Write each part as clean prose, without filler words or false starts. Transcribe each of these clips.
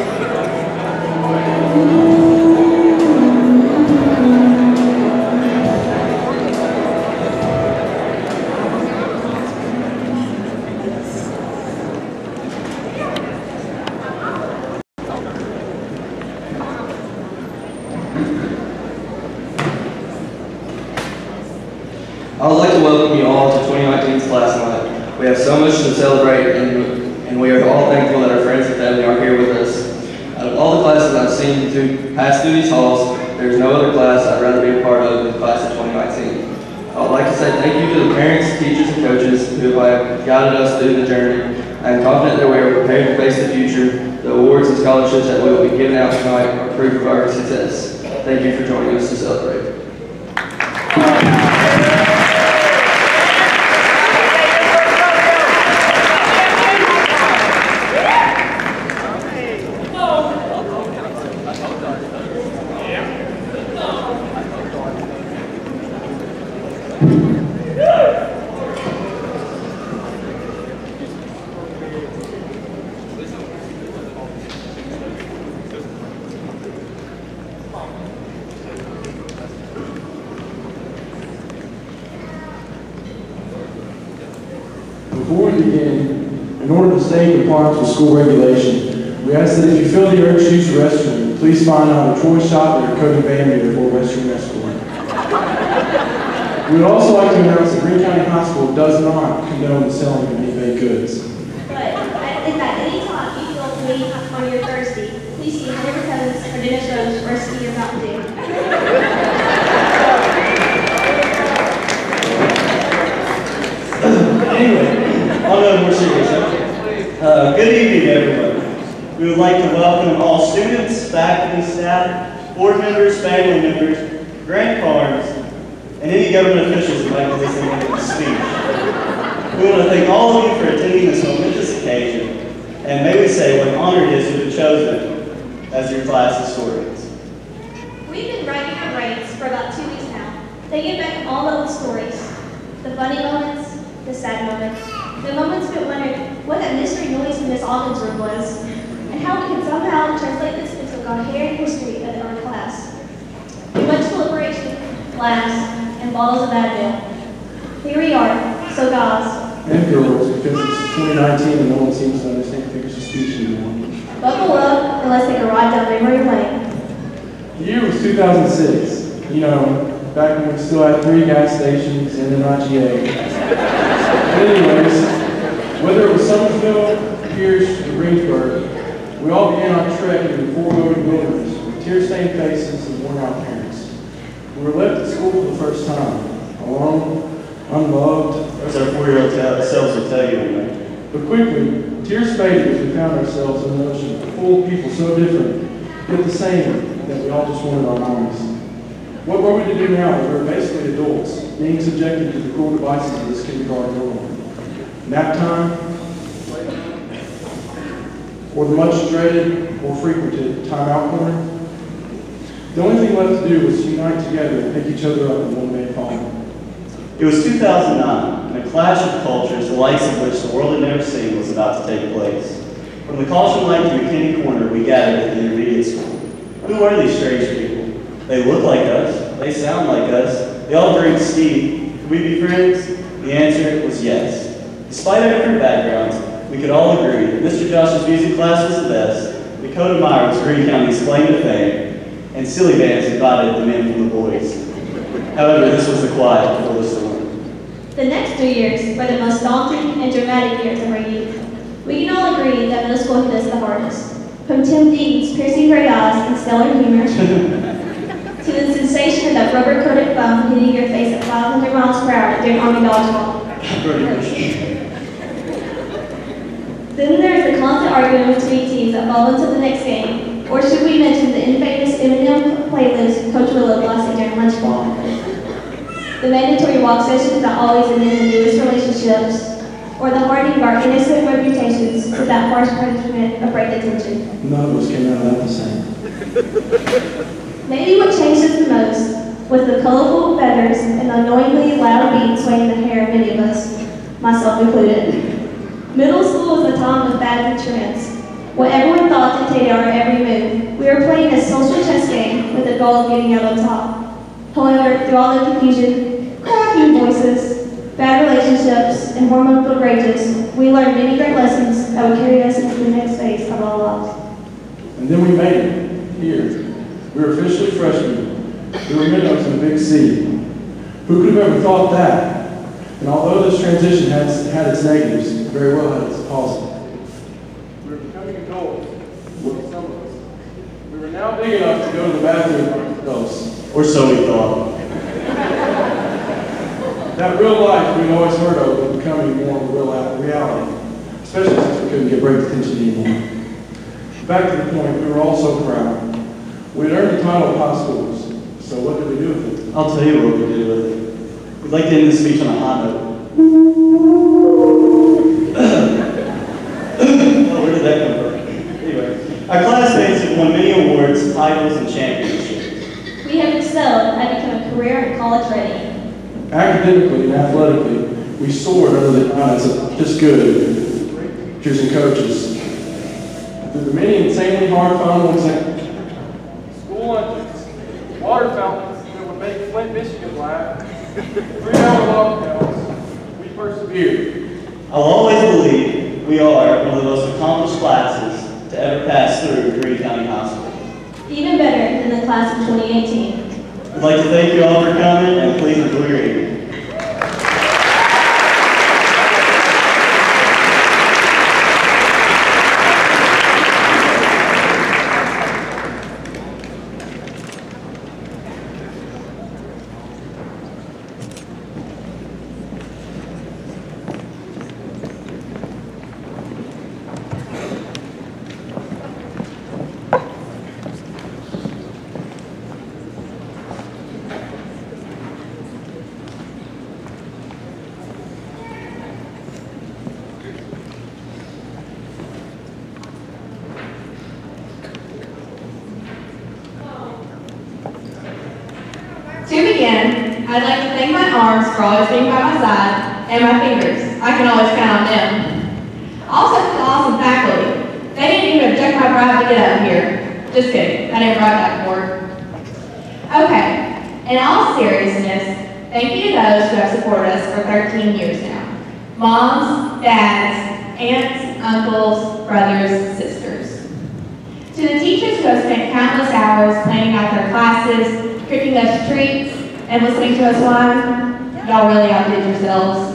I would like to welcome you all to 2019's Classnight. We have so much to celebrate, and we are all thankful that our friends and family are here with us. Out of all the classes I've seen pass through these halls, there is no other class I'd rather be a part of than the class of 2019. I would like to say thank you to the parents, teachers, and coaches who have guided us through the journey. I am confident that we are prepared to face the future. The awards and scholarships that we will be giving out tonight are proof of our success. Thank you for joining us to celebrate. Before we begin, in order to stay in compliance with school regulation, we ask that if you feel the urge to use the restroom, please find either Troy Shop or Cody Bambi before restroom escort. We would also like to announce that Greene County High School does not condone the selling of any baked goods. But if at any time you feel to leave or you're thirsty, please see Hunter Cones or Dennis Rose or ski your Mountain Dew. Anyway, on a more serious note, good evening, everyone. We would like to welcome all students, faculty, staff, board members, family members, grandparents, and any government officials that might be listening to this speech. We want to thank all of you for attending this momentous occasion, and may we say what an honor it is to be chosen as your class historians. We've been writing our grades for about 2 weeks now, thinking back on all of the stories, the funny moments, the sad moments, the moments we wondered what that mystery noise in Miss Alden's room was, and how we could somehow translate this into a coherent history of our class. We went to deliberation, laughs, and bottles of Advil. Here we are, so guys. And girls, because it's 2019 and no one seems to understand figures of speech anymore. Buckle up and let's take a ride down memory lane. The year was 2006. You know, back when we still had 3 gas stations and an IGA. But anyways, whether it was Summersville, Pierce, or Greensburg, we all began our trek into the foreboding wilderness with tear-stained faces and worn-out parents. We were left at school for the first time, alone, unloved. As our 4-year-old selves will tell you anyway. But quickly, tears faded as we found ourselves in an ocean full of people so different, yet the same, that we all just wanted our mommies. What were we to do now that we were basically adults, being subjected to the cruel devices of this kindergarten world? Nap time? Or the much dreaded or frequented timeout corner? The only thing left to do was to unite together and pick each other up in one man palm. It was 2009, and a clash of cultures, the likes of which the world had never seen, was about to take place. From the caution light to McKinney Corner, we gathered at the intermediate school. Who are these strange people? They look like us. They sound like us. They all drink Steve. Could we be friends? The answer was yes. Despite our different backgrounds, we could all agree that Mr. Josh's music class was the best, Dakota Meyer was Greene County's claim to fame, and silly bands divided the men from the boys. However, this was the quiet before the storm. The next 3 years were the most daunting and dramatic years of our youth. We can all agree that middle school hit us the hardest. From Tim Dean's piercing gray eyes and stellar humor, to the sensation of that rubber-coated foam hitting your face at 500 miles per hour during Army dodgeball. Then there's the constant argument between teams that fall into the next game. Or should we mention the infamous Eminem playlist Coach Willow blasting during lunch ball? The mandatory walk sessions that always end in the newest relationships, or the hardening of our innocent reputations with that harsh punishment of break detention. None of us came out of that the same. Maybe what changed us the most was the colorful feathers and the annoyingly loud beats swaying the hair of many of us, myself included. Middle school was a time of fads and trends. What everyone thought dictated our goal of getting out on top. However, through all the confusion, cracking voices, bad relationships, and hormone-filled rages, we learned many great lessons that would carry us into the next phase of our lives. And then we made it, here. We were officially freshmen. We were minnows in the big sea. Who could have ever thought that? And although this transition had its negatives, it very well had its positives. We were becoming adults, some of us. We were now big enough to go to the bathroom ourselves. Or so we thought. That real life we'd always heard of was becoming more of a real reality, especially since we couldn't get break attention anymore. Back to the point, we were all so proud. We had earned the title of high schoolers, so what did we do with it? I'll tell you what we did with it. We'd like to end this speech on a high note. Oh, where did that come from? Anyway, our classmates have won many awards, titles, and championships. We have excelled at becoming career and college ready. Academically and athletically, we soared under the guidance of just good teachers and coaches. Through the many insanely hard final exams, school lunches, water fountains that would make Flint, Michigan laugh, 3-hour lockdowns, we persevered. I'll always believe we are one of the most accomplished classes to ever pass through Greene County High School. Even better than the class of 2018. I'd like to thank you all for coming, and please enjoy your evening. To begin, I'd like to thank my arms for always being by my side, and my fingers. I can always count on them. Also to the awesome faculty. They didn't even object my bribe to get up here. Just kidding, I didn't bribe that board. Okay, in all seriousness, thank you to those who have supported us for 13 years now. Moms, dads, aunts, uncles, brothers, sisters. To the teachers who have spent countless hours planning out their classes, cooking us treats, and listening to us whine, y'all really outdid yourselves.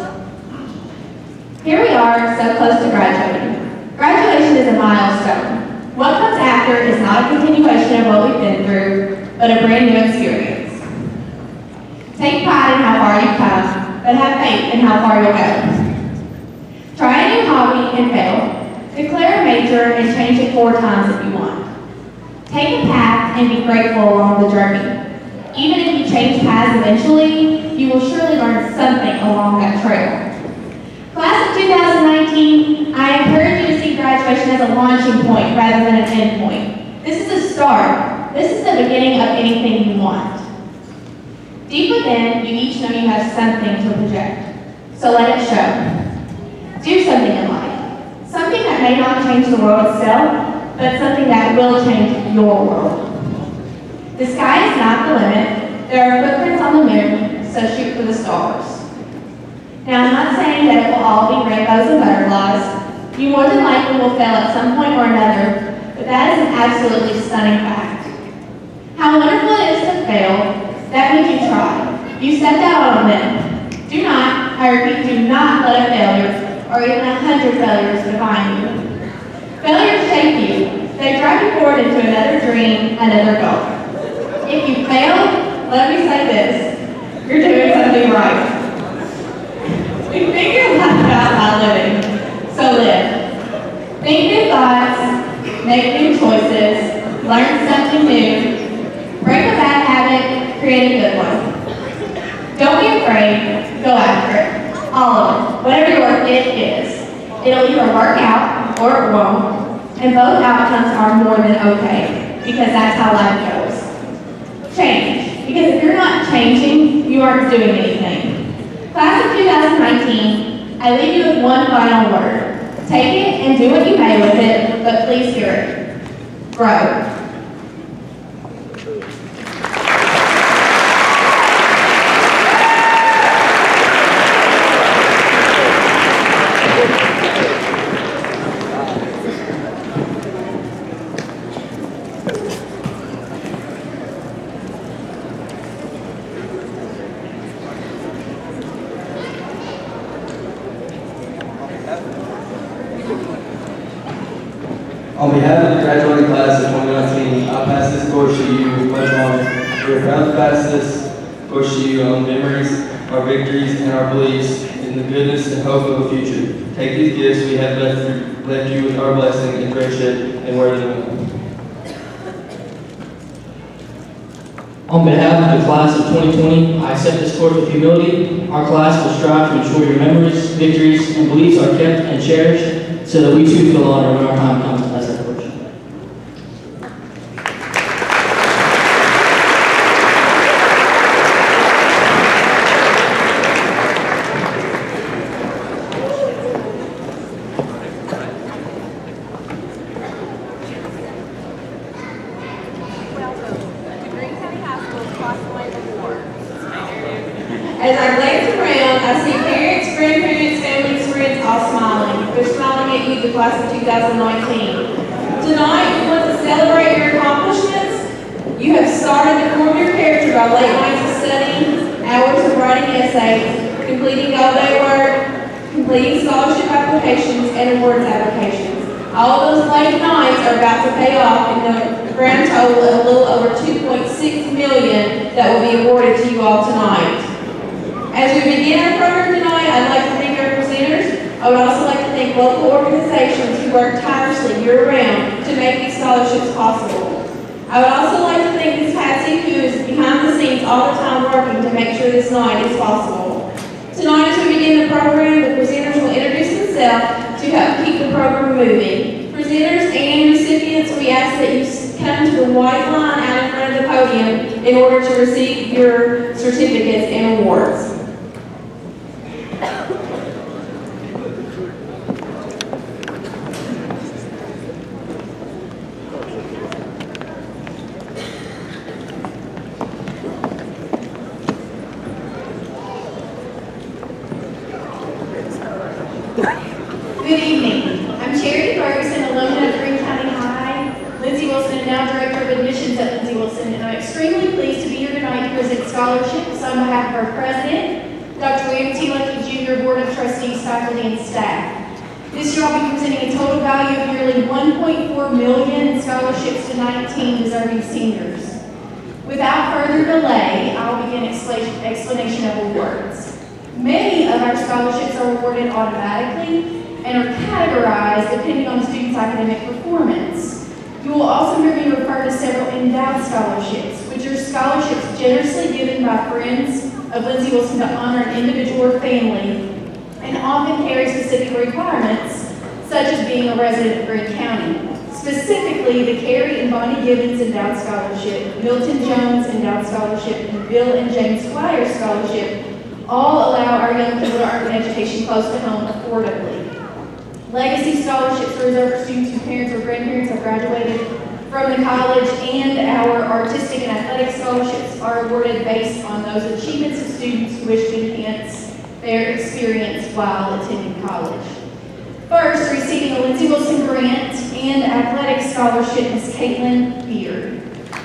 Here we are, so close to graduating. Graduation is a milestone. What comes after is not a continuation of what we've been through, but a brand new experience. Take pride in how far you've come, but have faith in how far you'll go. Try a new hobby and fail. Declare a major and change it 4 times if you want. Take a path and be grateful along the journey. Even if you change paths eventually, you will surely learn something along that trail. Class of 2019, I encourage you to see graduation as a launching point rather than an end point. This is a start. This is the beginning of anything you want. Deep within, you each know you have something to project. So let it show. Do something in life. Something that may not change the world itself, but something that will change your world. The sky is not the limit. There are footprints on the moon, so shoot for the stars. Now, I'm not saying that it will all be rainbows and butterflies. You more than likely will fail at some point or another, but that is an absolutely stunning fact. How wonderful it is to fail. That means you tried. You stepped out on a limb. Do not, I repeat, do not let a failure, or even 100 failures define you. Failures shape you. They drive you forward into another dream, another goal. If you fail, let me say this, you're doing something right. We figure life out by living, so live. Think new thoughts, make new choices, learn something new, break a bad habit, create a good one. Don't be afraid, go after it. All of it, whatever your it is. It'll either work out or it won't, and both outcomes are more than okay, because that's how life goes. Change, because if you're not changing, you aren't doing anything. Class of 2019, I leave you with one final word. Take it and do what you may with it, but please hear it. Grow. behalf of the graduating class of 2019, I pass this torch to you with much honor. We are proud to pass this torch to you on memories, our victories, and our beliefs in the goodness and hope of a future. Take these gifts we have left you with our blessing and friendship and word of the mouth. On behalf of the class of 2020, I accept this torch with humility. Our class will strive to ensure your memories, victories, and beliefs are kept and cherished so that we too feel honored when our time comes to pass that torch. As I glance around, I see parents, grandparents, families, friends all smiling. They're smiling at you, the class of 2019. Tonight, we want to celebrate your accomplishments. You have started to form your character by late nights of studying, hours of writing essays, completing all-day work, completing scholarship applications, and awards applications. All those late nights are about to pay off in the grand total of a little over $2.6 million that will be awarded to you all tonight. As we begin our program tonight, I'd like to thank our presenters. I would also like to thank local organizations who work tirelessly year-round to make these scholarships possible. I would also like to thank Ms. Patsy, who is behind the scenes all the time working to make sure this night is possible. Tonight, as we begin the program, the presenters will introduce themselves to help keep the program moving. Presenters and recipients, we ask that you come to the white line out in front of the podium in order to receive your certificates and awards. Good evening. I'm Charity Ferguson, alumna of Greene County High, Lindsey Wilson, and now Director of Admissions at Lindsey Wilson, and I'm extremely pleased to be here tonight to present scholarships on behalf of our President, Dr. William T. Luckey Jr., Board of Trustees, faculty, and staff. This year I'll be presenting a total value of nearly $1.4 million in scholarships to 19 deserving seniors. Without further delay, I'll begin explanation of awards. Many of our scholarships are awarded automatically and are categorized depending on the student's academic performance. You will also hear me refer to several endowed scholarships, which are scholarships generously given by friends of Lindsey Wilson to honor an individual or family, and often carry specific requirements, such as being a resident of Greene County. Specifically, the Carrie and Bonnie Gibbons Endowed Scholarship, Milton Jones Endowed Scholarship, and Bill and James Squire Scholarship all allow our young people to earn an education close to home affordably. Legacy scholarships are reserved for students whose parents or grandparents have graduated from the college, and our artistic and athletic scholarships are awarded based on those achievements of students who wish to enhance their experience while attending college. First, receiving a Lindsey Wilson grant and athletic scholarship is Caitlin Beard.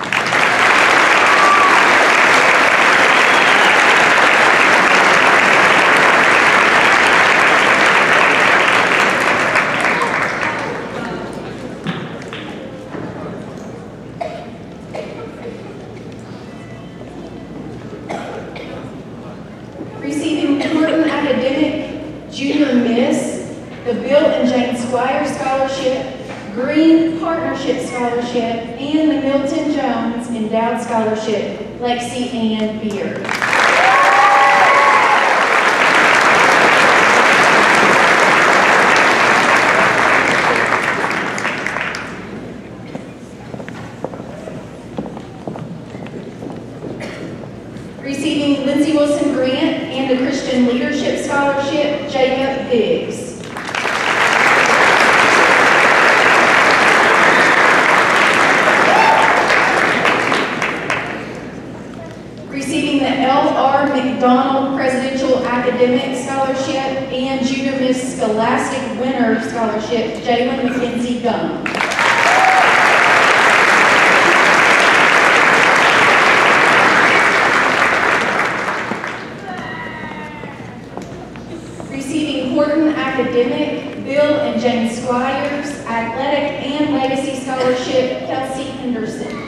Receiving important academic junior miss, the Bill and Jane Squire Scholarship, Green Partnership Scholarship, and the Milton Jones Endowed Scholarship, Lexi Ann Beard. Receiving Lindsey Wilson Grant and the Christian Leadership Scholarship, Jacob Biggs. Receiving the L.R. McDonald Presidential Academic Scholarship and Junior Miss Scholastic Winner Scholarship, Jalen McKenzie Gum. Receiving important academic, Bill and Jane Squires, athletic and legacy Henderson.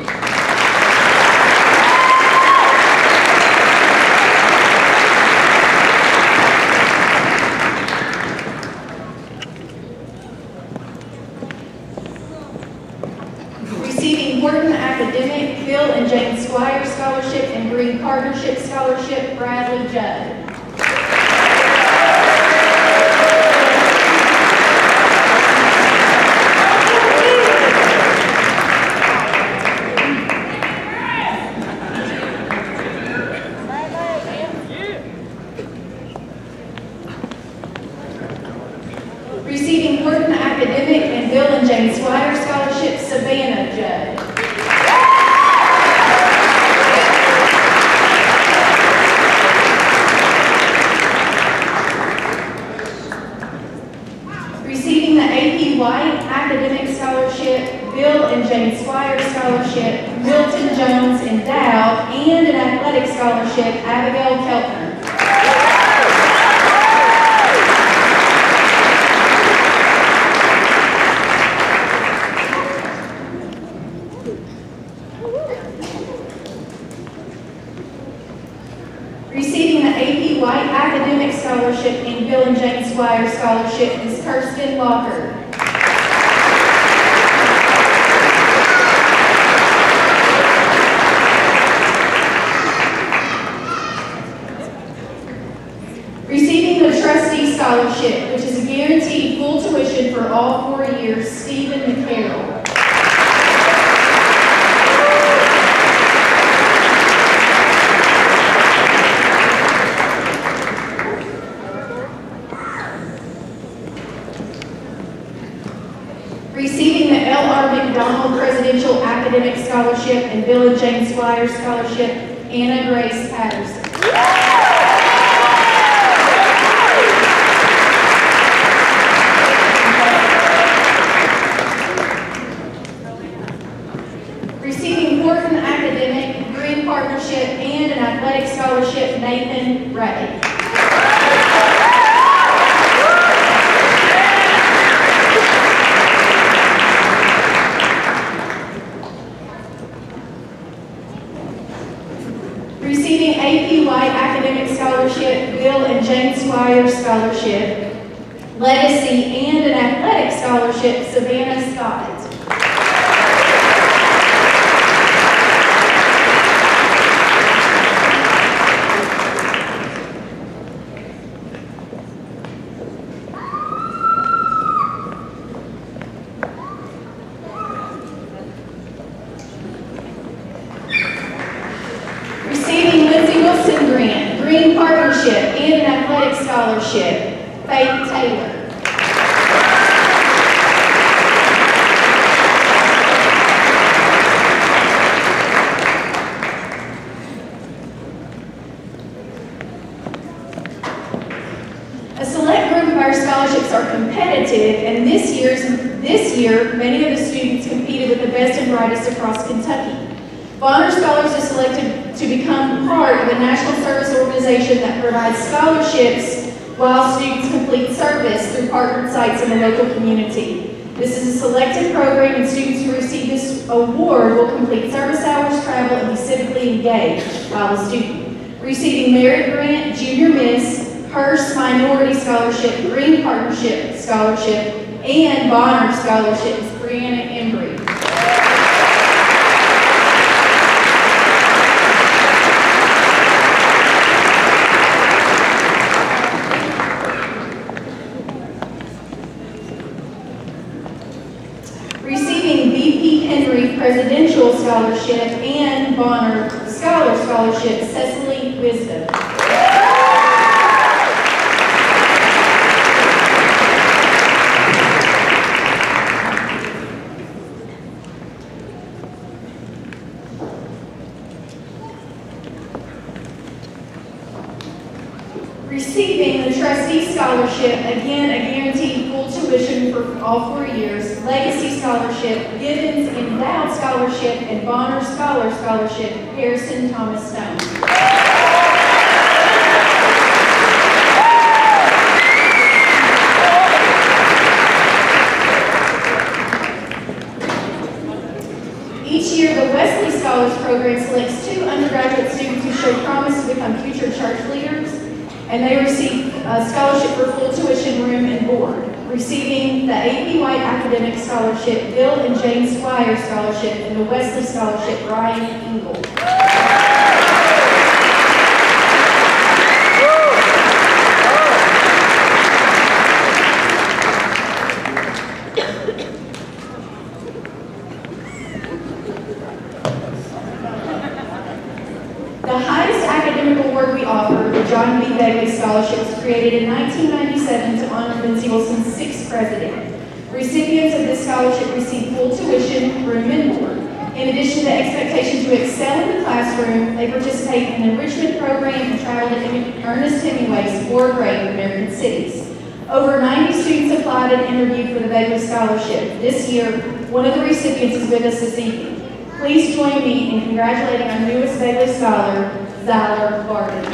Receiving important academic, Bill and Jane Squire Scholarship and Green Partnership Scholarship, Bradley Judd. Receiving important academic and Bill and Jane Squire Scholarship, Savannah Judd. Receiving the A.P. White Academic Scholarship, Bill and Jane Squire Scholarship, Milton Jones Endowed, and an Athletic Scholarship, Abigail Keltner. Receiving the A.P. White Academic Scholarship and Bill and Jane Squire Scholarship is Kirsten Locker. Receiving the Trustee Scholarship, which is a guaranteed full tuition for all 4 years, Stephen McCarroll. Receiving the L.R. McDonald Presidential Academic Scholarship and Bill and Jane Squire Scholarship, Anna Grace Patterson. Receiving important academic, Green Partnership, and an athletic scholarship, Nathan Ray. Receiving A.P. White Academic Scholarship, Bill and Jane Squire Scholarship, Legacy, and an Athletic Scholarship, Savannah Scott. Green Partnership, and an Athletic Scholarship, Faith Taylor. A select group of our scholarships are competitive, and this year, many of the students competed with the best and brightest across Kentucky. Bonner Scholars is selected to become part of a national service organization that provides scholarships while students complete service through partnered sites in the local community. This is a selected program, and students who receive this award will complete service hours, travel, and be civically engaged while a student. Receiving Merit Grant, Junior Miss, Hearst Minority Scholarship, Green Partnership Scholarship, and Bonner Scholarship is Brianna Embry. Receiving V.P. Henry Presidential Scholarship and Bonner Scholar Scholarship, Cecily Wisdom. Receiving the Trustee Scholarship, again a guaranteed full tuition for all 4 years, Legacy Scholarship, Gibbons Endowed Scholarship, and Bonner Scholar Scholarship, Harrison Thomas Stone. Each year, the Wesley Scholars Program selects 2 undergraduate students who show promise to become future church leaders, and they receive a scholarship for full tuition, room, and board. Receiving the A.P. White Academic Scholarship, Bill and Jane Squire Scholarship, and the Wesley Scholarship, Ryan Engel. The highest academic award we offer, the John B. Bailey Scholarship, was created in 1997 to honor Lindsey Wilson's 6th president. Recipients of this scholarship receive full tuition, room, and board. In addition to the expectation to excel in the classroom, they participate in an enrichment program and travel to Ernest Hemingway's 4 great American cities. Over 90 students applied and interviewed for the Bailey Scholarship. This year, one of the recipients is with us this evening. Please join me in congratulating our newest Bailey Scholar, Zyler Barton.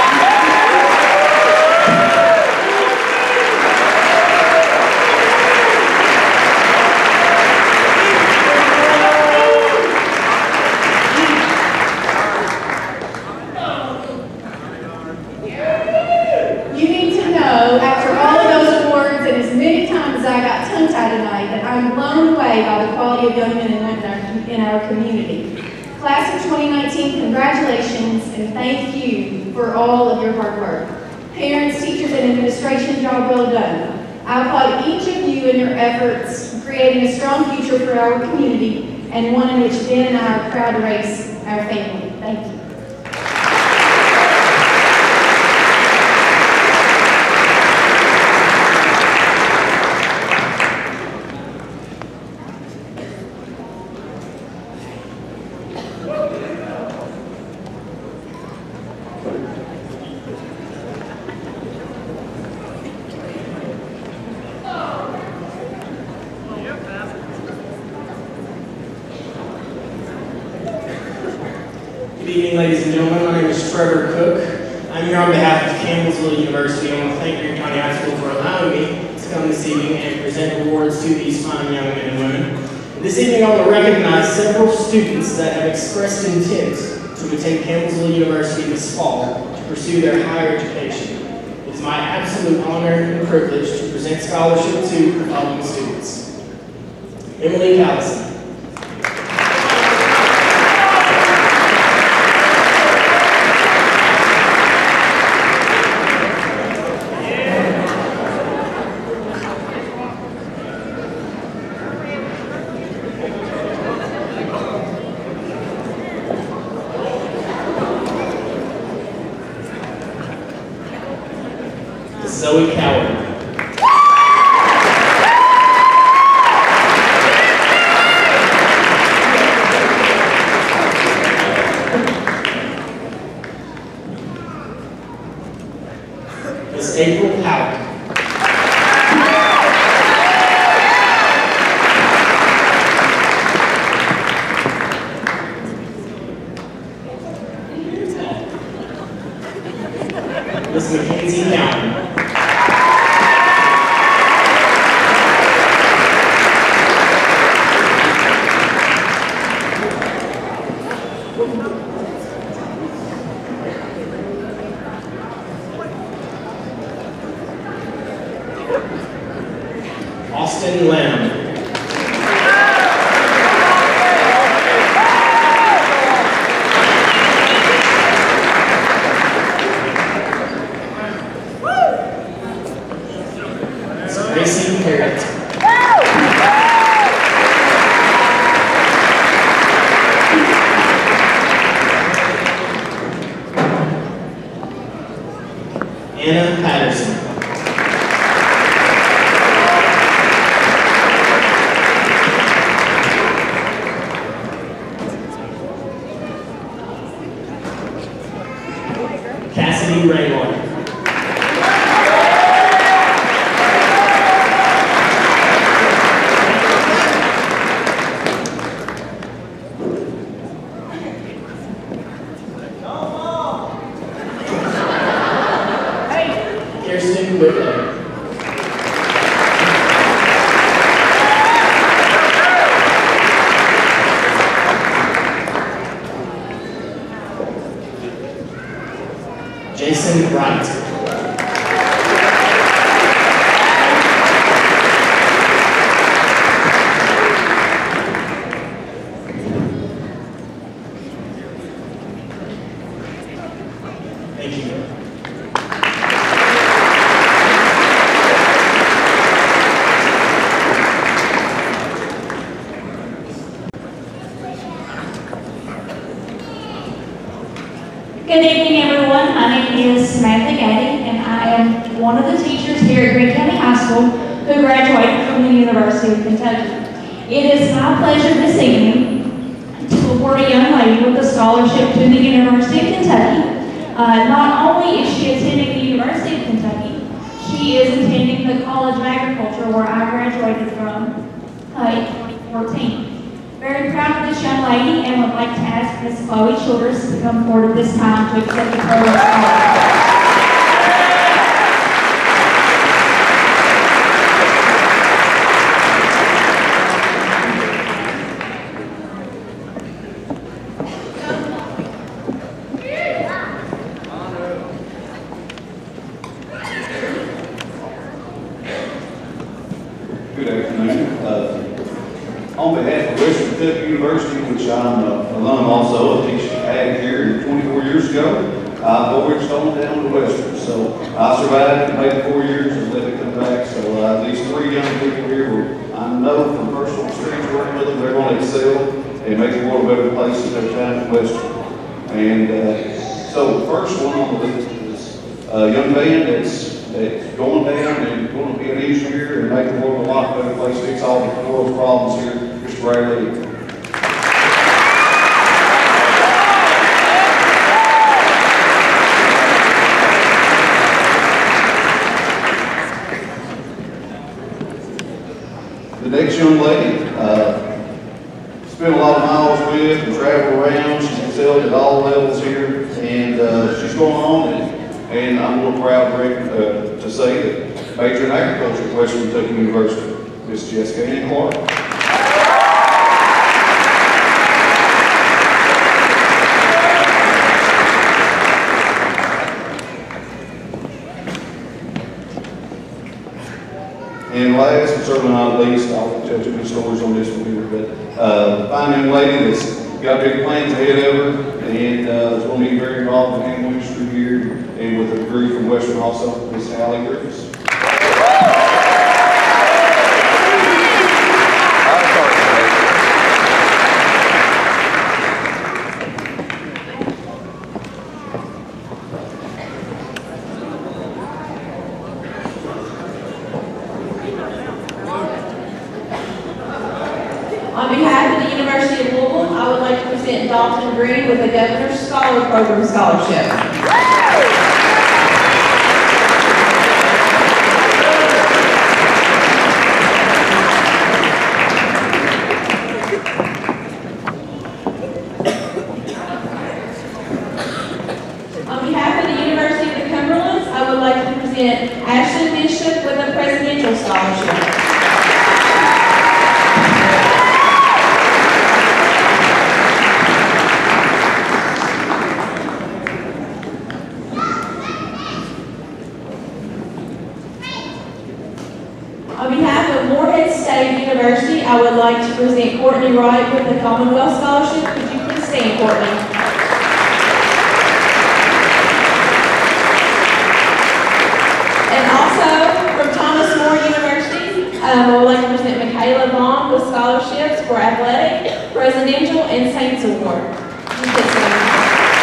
You need to know, after all of those awards and as many times as I got tongue-tied tonight, that I'm blown away by the quality of young men and women in our community. Class of 2019, congratulations and thank you for all of your hard work. Parents, teachers, and administration, job well done. I applaud each of you in your efforts in creating a strong future for our community and one in which Ben and I are proud to raise our family. Thank you. Good evening, ladies and gentlemen. My name is Trevor Cook. I'm here on behalf of Campbellsville University. I want to thank Green County High School for allowing me to come this evening and present awards to these fine young men and women. This evening, I want to recognize several students that have expressed intent to attend Campbellsville University this fall to pursue their higher education. It is my absolute honor and privilege to present scholarship to the following students. Emily Callison. Zoe Coward. Miss April Howard. Miss Mackenzie County. Austin Lamb. Gracie Parrott. Anna Patterson. Cassidy Raymond. Kirsten Whitlow. Wilson Wright. Thank you. Good evening, everyone. My name is Samantha Gaddy, and I am one of the teachers here at Greene County High School who graduated from the University of Kentucky. It is my pleasure this evening to award a young lady with a scholarship to the University of Kentucky. Not only is she attending the University of Kentucky, she is attending the College of Agriculture where I graduated from in 2014. Very proud of this young lady and would like to ask Ms. Chloe Childress to come forward at this time to accept the program scholarship. Good afternoon. On behalf of Western Kentucky University, which I'm an alum also, I teach ag here 24 years ago, I voyaged on down to Western. So I survived and made 4 years and let it come back. So these 3 young people here, I know from personal experience working with them, they're going to excel and make the world a better place at their time at Western. And so the first one on the list is a young man that's going down and going to be an engineer and make the world a lot better place, fix all the world's problems here. Mr. Bradley. The next young lady, spent a lot of miles with and traveled around. She's excelled at all levels here, and she's going on and I'm a little proud to say that major in agriculture at Western Kentucky University, Miss Jessica Ann Clark. And last, but certainly not least, I'll tell too many stories on this one here, but fine young lady that's got big plans ahead of her and is going to be very involved in the animal industry here and with a degree from Western also, Miss Allie Griffiths. On behalf of the University of Louisville, I would like to present Dalton Green with the Governor's Scholar Program Scholarship. On behalf of the University of the Cumberlands, I would like to present Ashley Bishop with a Presidential Scholarship. On behalf of Morehead State University, I would like to present Courtney Wright with the Commonwealth Scholarship. Could you please stand, Courtney? And also, from Thomas More University, I would like to present Michaela Vaughn with scholarships for athletic, presidential, and Saints Award. You can stand.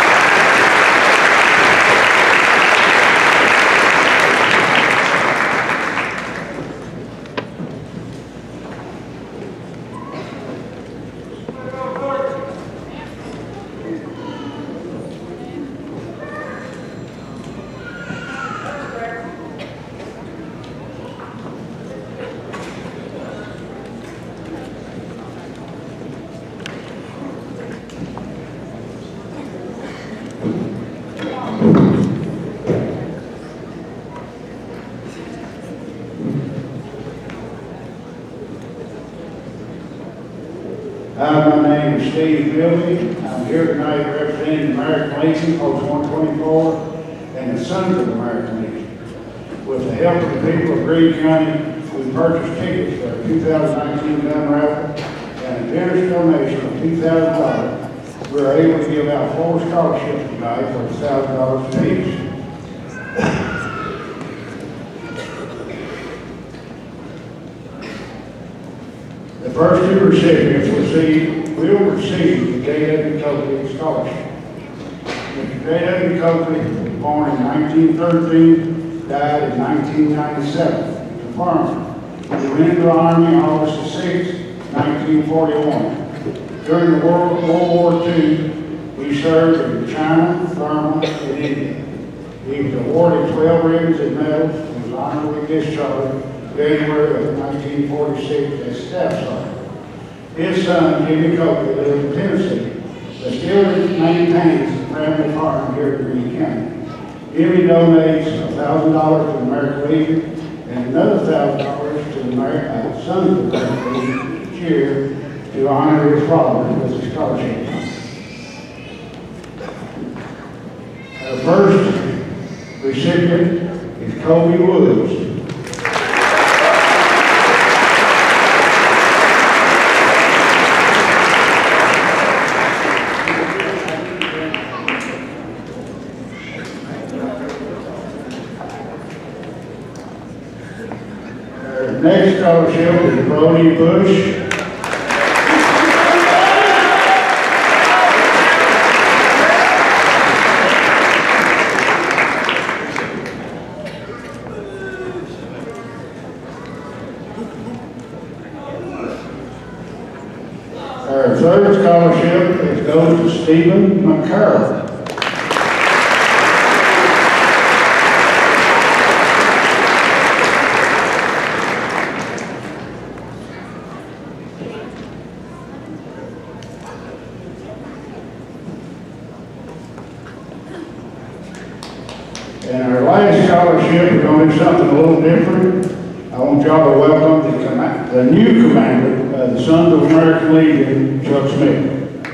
Hi, my name is Steve Bilby. I'm here tonight representing American Legion, Post 124, and the Sons of American Legion. With the help of the people of Greene County, we purchased tickets for our 2019 gun raffle and a generous donation of $2,000. We were able to give out 4 scholarships tonight for $1,000 each. The first 2 recipients will receive the J.W. Copley Scholarship. Mr. J.W. Copley was born in 1913, died in 1997. He's a farmer. He went into the Army on August 6, 1941. During the World War II, he served in China, Burma, and India. He was awarded 12 ribbons and medals and was honorably discharged January of 1946 as Staff Sergeant. His son, Jimmy Copley, lives in Tennessee, but still maintains the family farm here in Greene County. Jimmy donates $1,000 to the American Legion and another $1,000 to the Sons of the American Legion each year to honor his father with a scholarship. Our first recipient is Kobe Woods. Our next scholarship is Brody Bush. Our third scholarship goes to Stephen McCarroll. And our last scholarship is going to do something a little different. I want y'all to welcome the new commander of the Sons of American Legion, Chuck Smith.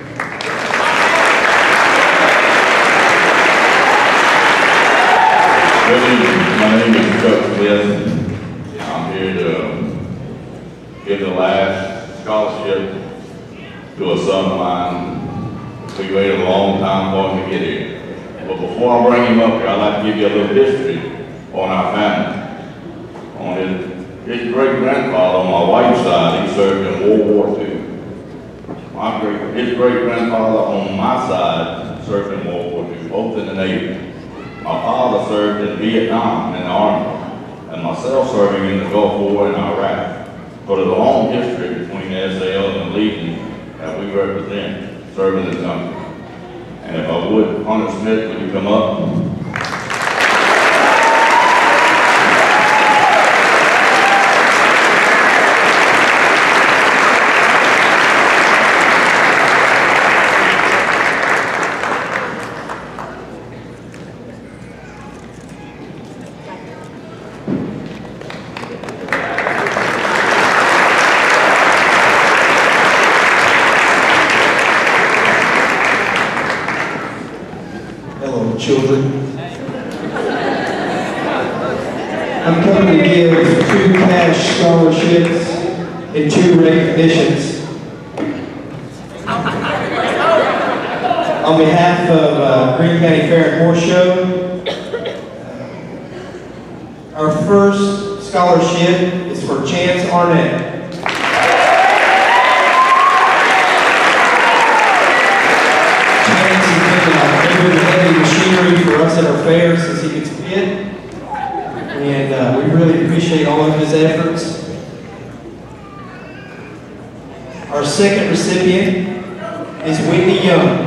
Good evening. My name is Chuck Smith. I'm here to give the last scholarship to a son of mine. We waited a long time for him to get here. But before I bring him up here, I'd like to give you a little history on our family. On his great-grandfather on my wife's side, he served in World War II. His great-grandfather on my side served in World War II, both in the Navy. My father served in Vietnam in the Army, and myself serving in the Gulf War in Iraq. So there's a long history between the SAL and the Legion that we represent, serving the country. And if I would, Hunter Smith, would you come up? Children. I'm coming to give 2 cash scholarships and 2 recognitions. On behalf of Greene County Fair and Horse Show, our first scholarship is for Chance Arnett. Machinery for us at our fair since he gets fit, and we really appreciate all of his efforts. Our second recipient is Whitney Young.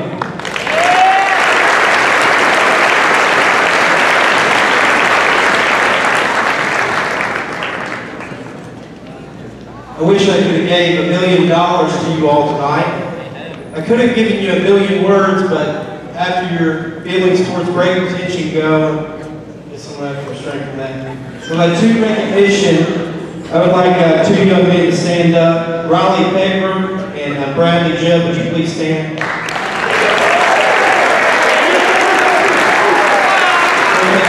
I wish I could have gave $1 million to you all tonight. I could have given you 1 million words, but after your feelings towards great attention go, get some extra strength from that. So my 2 recognition, I would like 2 young men to stand up. Riley Pepper and Bradley Judd, would you please stand?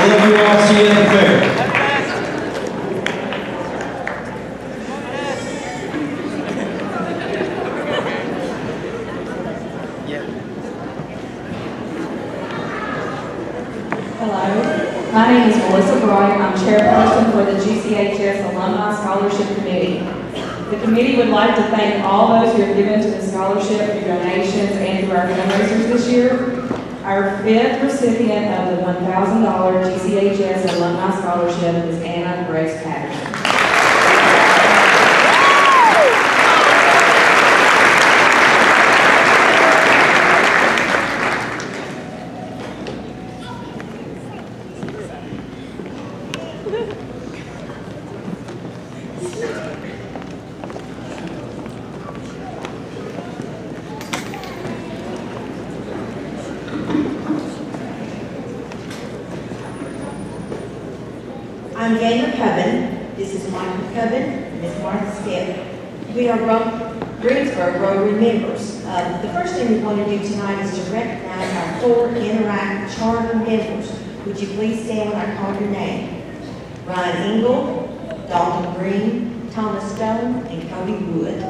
love you all. See you at the fair. Hello, my name is Melissa Bright. I'm chairperson for the GCHS Alumni Scholarship Committee. The committee would like to thank all those who have given to the scholarship through donations and through our fundraisers this year. Our fifth recipient of the $1,000 GCHS Alumni Scholarship is Anna Grace Patterson. I'm Gaynor Coven. This is Michael Coven and Ms. Martha Stipp. We are Greensburg Rotary members. The first thing we want to do tonight is to recognize our 4 Interact Charter members. Would you please stand when I call your name? Ryan Engel, Dalton Green, Thomas Stone, and Cody Wood.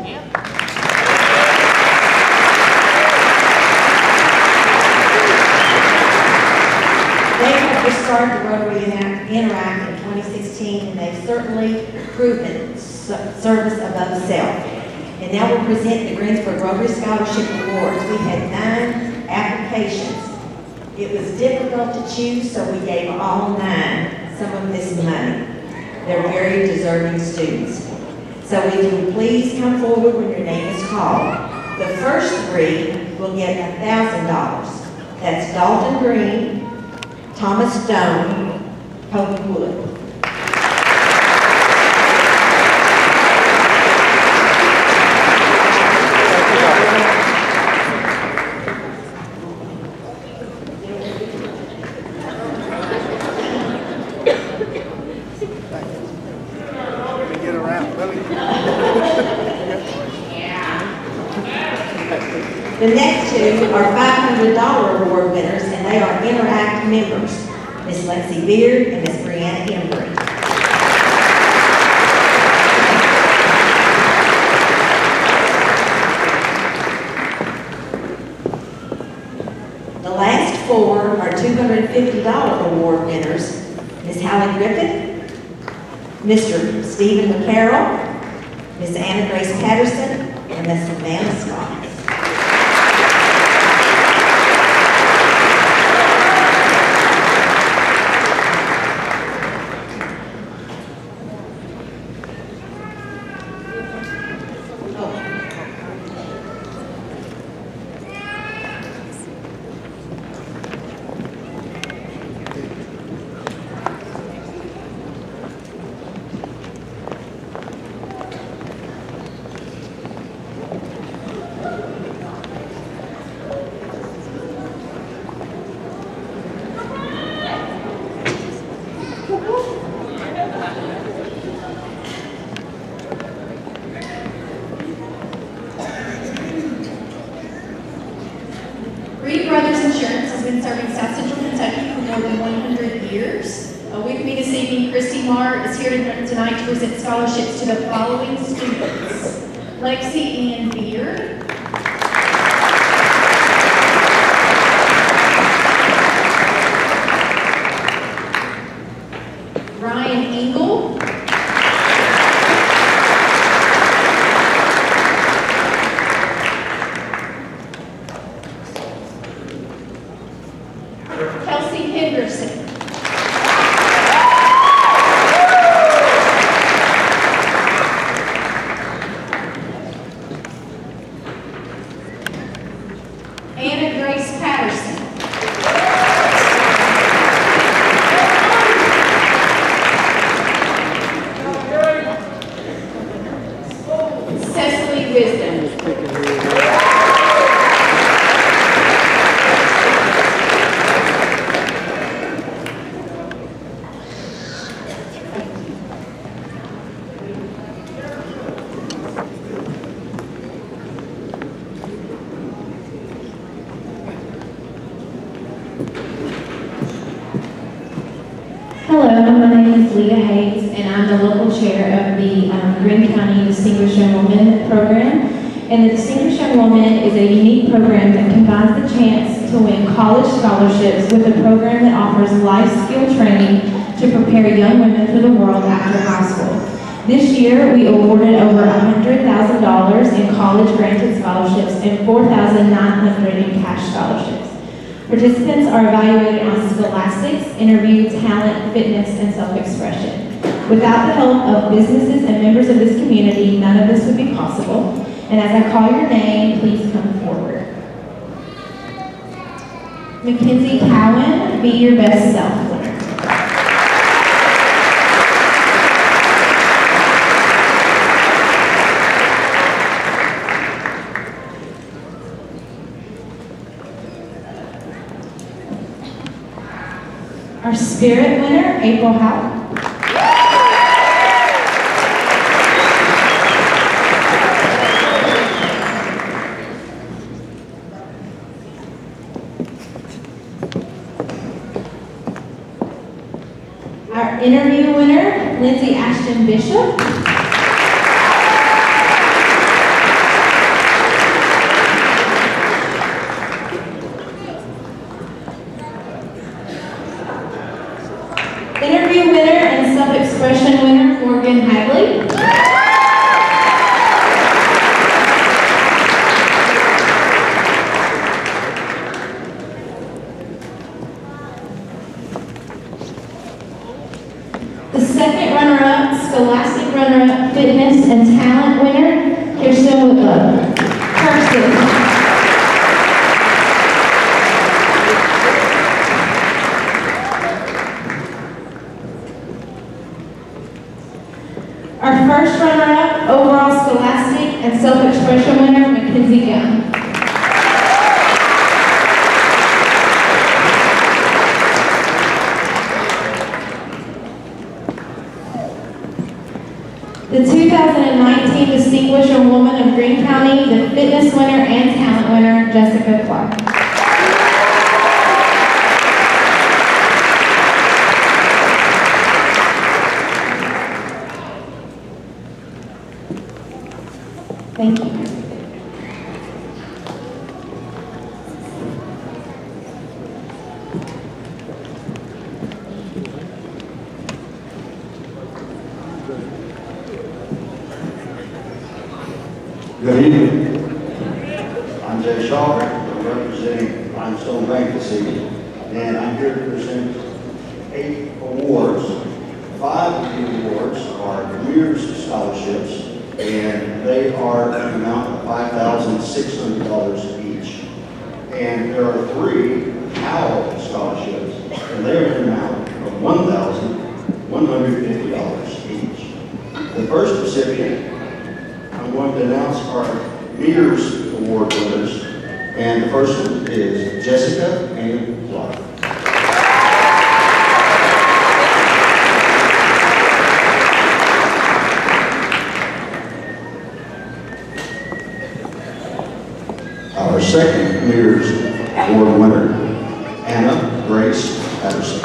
They have just started the Rotary Interact in 2016, and they've certainly proven service above self. And now we'll present the Greensburg Rotary Scholarship Awards. We had 9 applications. It was difficult to choose, so we gave all 9 some of this money. They're very deserving students. So if you would please come forward when your name is called. The first 3 will get $1,000. That's Dalton Green, Thomas Stone, Cody Wood. The next 2 are $500 award winners, and they are Interact members, Miss Lexi Beard and Miss Brianna Embry. The last 4 are $250 award winners, Miss Hallie Griffith, Mr. Stephen McCarroll, Miss Anna Grace Patterson, and Miss Savannah Scott. Tonight to present scholarships to the following students: Lexi Ann Beard, Ryan Engel, Kelsey Henderson, Anna Grace Patterson, Cecily Wisdom, everyone. My name is Leah Hayes, and I'm the local chair of the Greene County Distinguished Young Woman Program. And the Distinguished Young Woman is a unique program that combines the chance to win college scholarships with a program that offers life skill training to prepare young women for the world after high school. This year, we awarded over $100,000 in college-granted scholarships and $4,900 in cash scholarships. Participants are evaluated on scholastics, interview, talent, fitness, and self-expression. Without the help of businesses and members of this community, none of this would be possible. And as I call your name, please come forward. Mackenzie Cowan, Be Your Best Self winner. Our spirit winner, April Howell. Our interview winner, Lindsay Ashton Bishop. Interview winner and self-expression winner, Morgan Hagley. The second runner-up, scholastic runner-up, fitness and talent winner, Kirsten. Our first runner-up, overall scholastic and self-expression winner, Mackenzie Gunn. The 2019 Distinguished Young Woman of Greene County, the fitness winner and talent winner, Jessica Clark. Thank you. Good evening. I'm Jay Shaw, representing Limestone Bank this evening, and I'm here to present 8 awards. 5 of the awards are Premier's scholarships, and they are an amount of $5,600 each. And there are 3 Howell scholarships, and they are an amount of $1,150 each. The first recipient, I'm going to announce our Mears Award winners, and the first one is Jessica Ann Clark. Our second Mears Award winner, Anna Grace Patterson.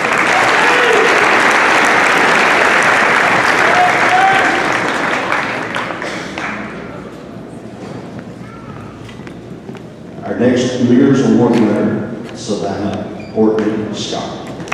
Our next Mears Award winner, Savannah Portman Scott.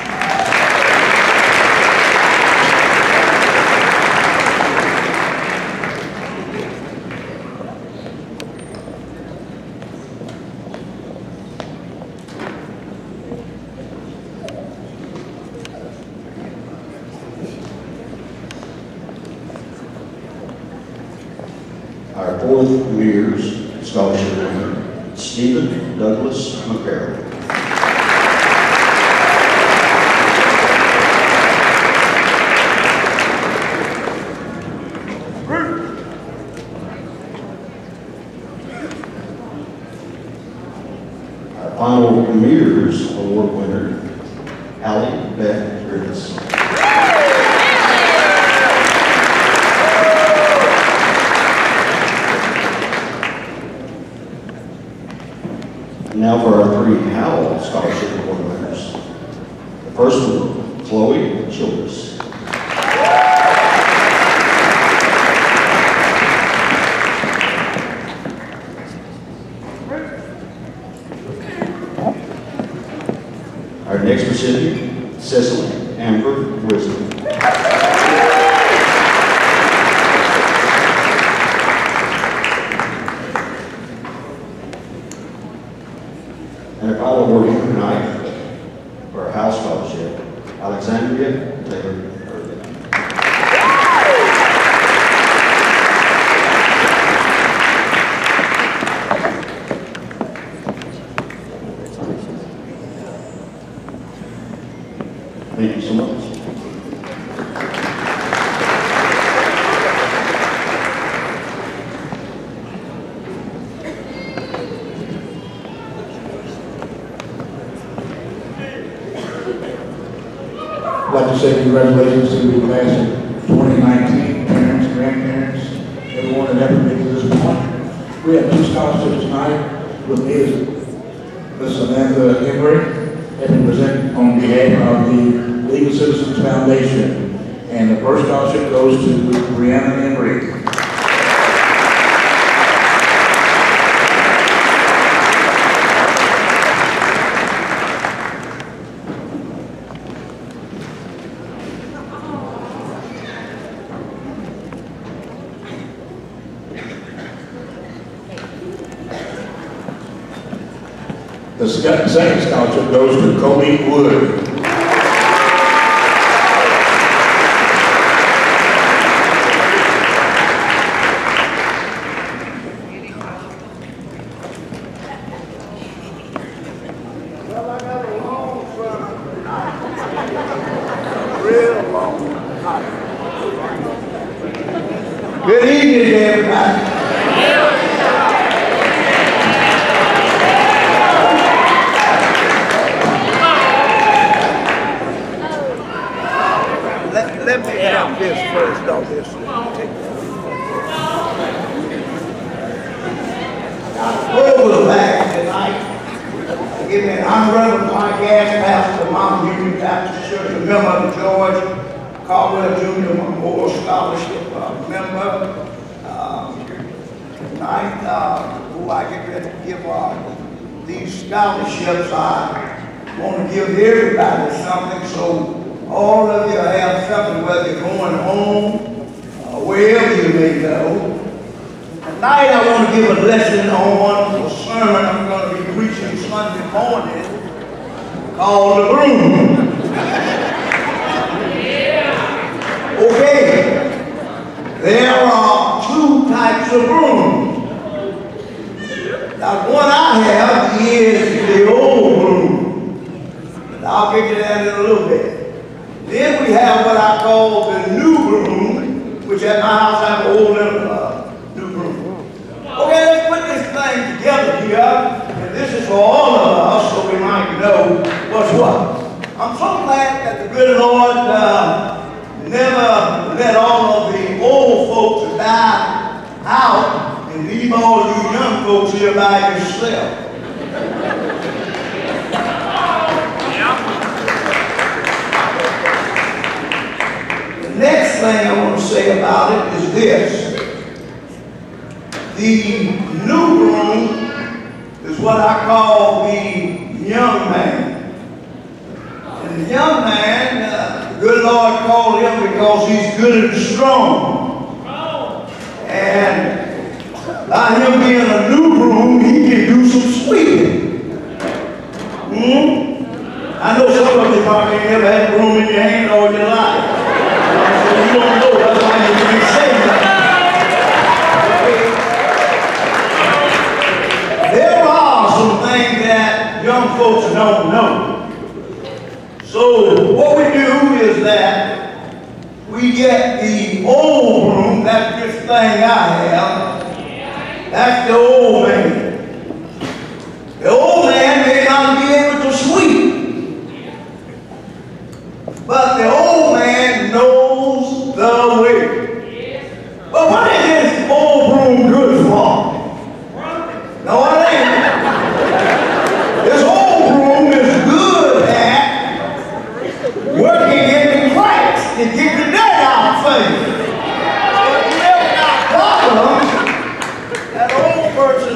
Our fourth Mears Scholarship winner, Stephen Douglas McCarroll. Our final Mears Award winner, Allie Beth Griffiths. Now for our 3 Howell Scholarship Award winners. The first one Chloe Childress. Our next recipient, Cecily Amber Wisdom. And our final award tonight for our House Scholarship, Alexandria Taylor. Thank you so much. I'd like to say congratulations to the class of 2019, parents, grandparents, everyone that ever made it to this point. We have 2 scholarships tonight with Ms. Samantha Emery, and present on behalf of the Legal Citizens Foundation. And the first scholarship goes to Brianna Emery. The second scholarship goes to Kobe Wood. Good evening, everybody. Let me have this first, don't this. Over back tonight, give me an honorable podcast pastor, Mount Union Baptist Church, a member of the George Caldwell Jr. Memorial Scholarship member. Tonight, who I get ready to give these scholarships, I want to give everybody something, so all of you have something, whether you're going home, wherever you may go. Tonight I want to give a lesson on a sermon I'm going to be preaching Sunday morning called The Broom. Okay, there are 2 types of brooms. Now, one I have is the old broom. I'll get to that in a little bit. Then we have what I call the new broom, which at my house I have an old new broom. Okay, let's put this thing together here, and this is for all of us, so we might know what's what. I'm so glad that the good Lord never let all of the old folks die out and leave all you young folks here by yourself. The next thing I want to say about it is this. The new broom is what I call the young man. And the young man, the good Lord called him because he's good and strong. And by him being a new broom, he can do some sweeping. I know some of you probably ain't never had a broom in your hand all your life. So you don't know, that's why you can't say that. There are some things that young folks don't know. So what we do is that we get the old broom, that's this thing I have, that's the old man. The old man may not be able to sweep, but the old man knows the way. But what is this old broom good for? No, it ain't. This old broom is good at working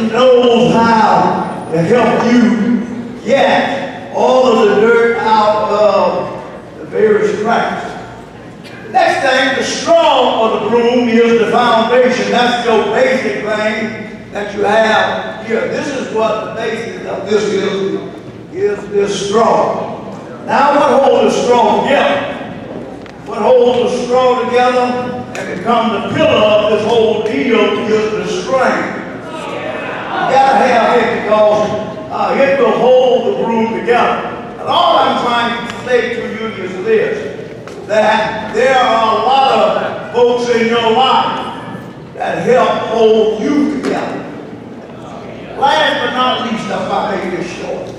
knows how to help you get all of the dirt out of the various cracks. Next thing, the straw of the broom is the foundation. That's your basic thing that you have here. This is what the basis of this is this straw. Now what holds the straw together? What holds the straw together and becomes the pillar of this whole deal is the string. You gotta have it because it will hold the broom together. And all I'm trying to say to you is this, that there are a lot of folks in your life that help hold you together. Last but not least, if I make this short,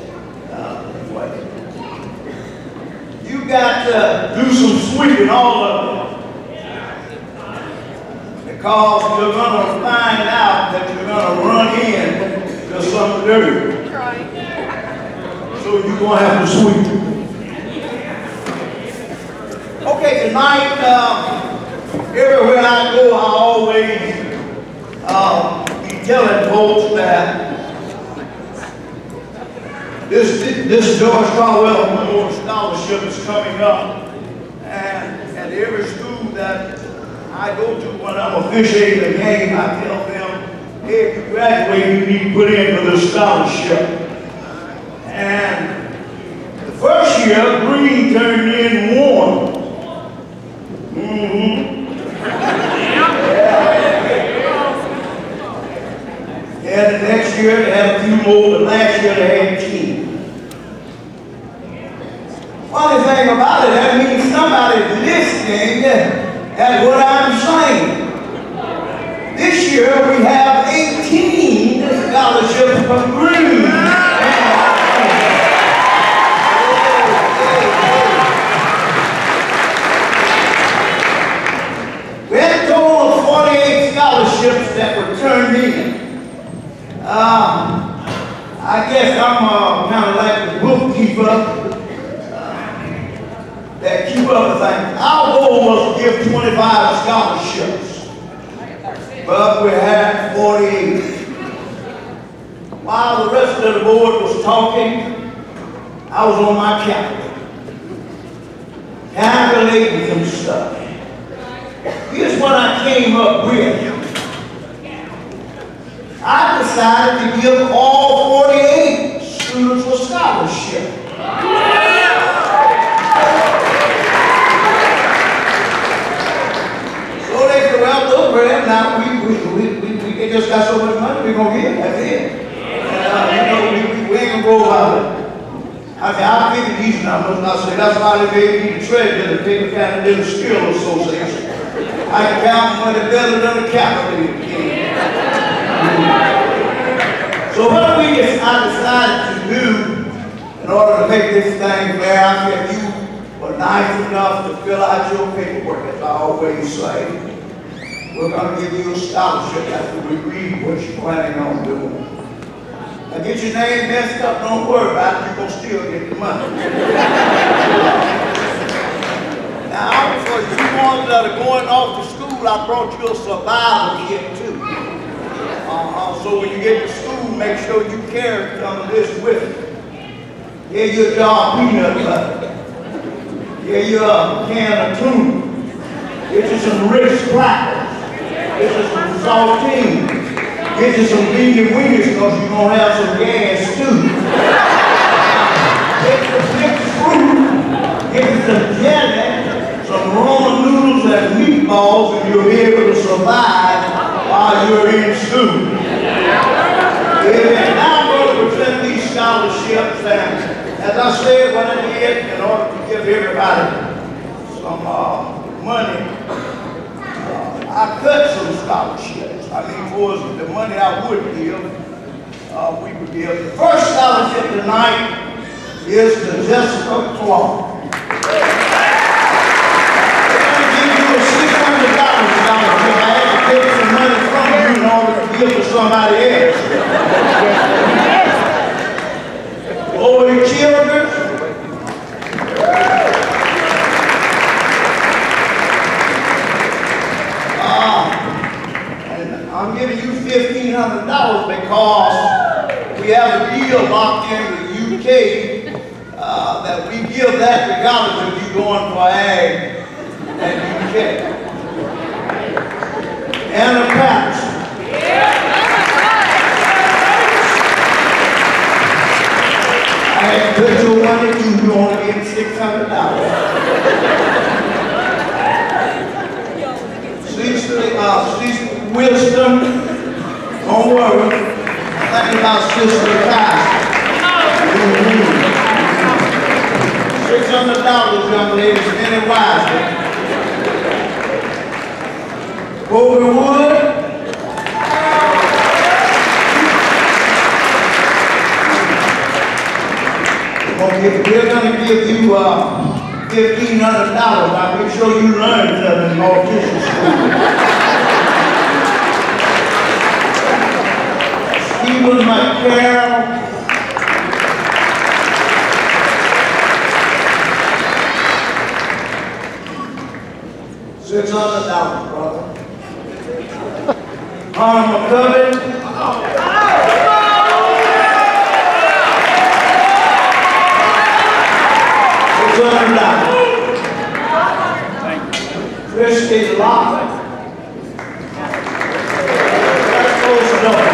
you got to do some sweeping all of it. Because you're going to find out that you're going to run into some dirt. So you're going to have to sweep. Okay, tonight, everywhere I go, I always be telling folks that this George Caldwell Memorial Scholarship is coming up, and at every school that I go to when I'm officiating a game, I tell them, hey, if you graduate, you need to put in for this scholarship. And the first year, green turned in one. Yeah, the next year they had a few more, but last year they had 10. Funny thing about it, that means somebody's listening at what I'm saying. This year we have 18 scholarships from Green. We had a total of 48 scholarships that were turned in. I guess I'm kind of like the bookkeeper that keep up with things. Our goal was to give 25 scholarships, but we had 48. While the rest of the board was talking, I was on my calculator, calculating some stuff. Here's what I came up with. I decided to give all 48 students a scholarship. So they said, well, look, Brad, now we just got so much money, we're going to give it, that's it. And, we ain't going to go about it. I said, I'll give you these numbers, and I said, that's why they gave me the treasurer to take a kind of little skill association. I can count money better than a calculator can. So what I decided to do in order to make this thing fair, I said you were nice enough to fill out your paperwork, as I always say. We're going to give you a scholarship after we read what you're planning on doing. Now get your name messed up, don't worry about it, you're going to still get the money. Now, for you ones that are going off to school, I brought you a survival kit too. So when you get to school, make sure you carry some of this with you. Get you a jar of peanut butter. Get you a can of tuna. Get you some Ritz crackers. Get you some saltines. Get you some vegan wings because you're going to have some gas too. Get you some mixed fruit. Get you some jelly, some ramen noodles and meatballs, and you'll be able to survive while you're in school. Now I'm going to present these scholarships, and as I said when I did, in order to give everybody some money, I cut some scholarships. I mean, for the money I would give, we would give. The first scholarship tonight is to Jessica Clark. We're going to give you a $600 scholarship. I had to take some money from you in order to give to somebody else. All the children. And I'm giving you $1,500 because we have a deal locked in with UK, that we give that regardless if you're going for ag at UK. Anna Patterson. I had to put your money to you only getting $600. Sister Wilson, don't worry. Think about Sister Tyson. $600, young ladies, any wiser. Bobby Wood. We're going to give you $1,500. I'll make sure you learn something in mortician school. Stephen McCarroll. $600, brother. Honor McCubbin. Christy Locke. Close enough,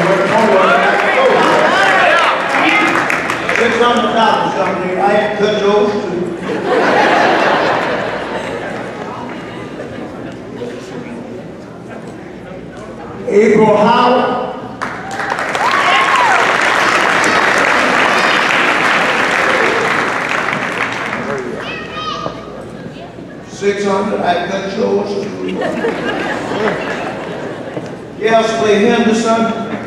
$600, something. I had to cut those too. April Howard. $600, I cut yours too. Yesley Henderson.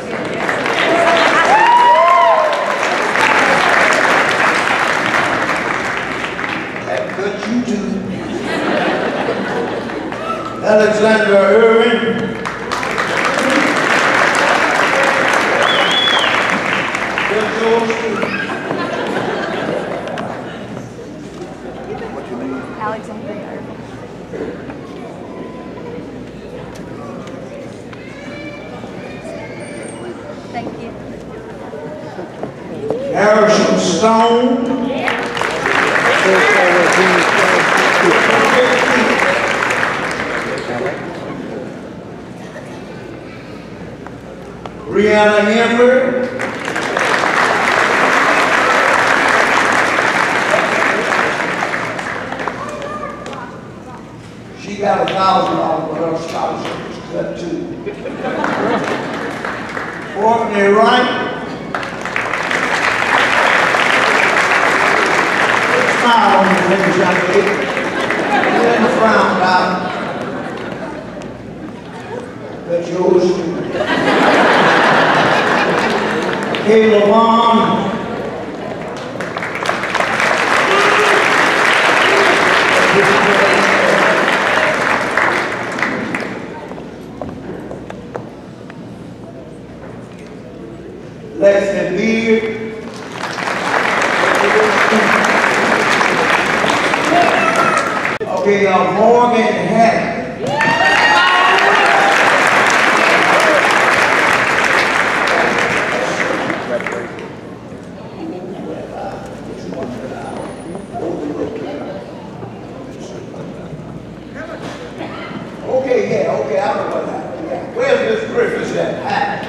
I cut you too. Alexander Irvin. Cut yours too. Alexander Irvin. Thank you. Harrison Stone. Brianna Ember. She got $1,000, but her scholarship was cut too. Courtney Wright. Smile on your face, young lady. You didn't frown about it. That's yours too. Kayla Vaughn. Lexington Beard. Okay, Morgan Hack. Okay, yeah, okay, I know what happened. Yeah. Where's Miss Griffiths at?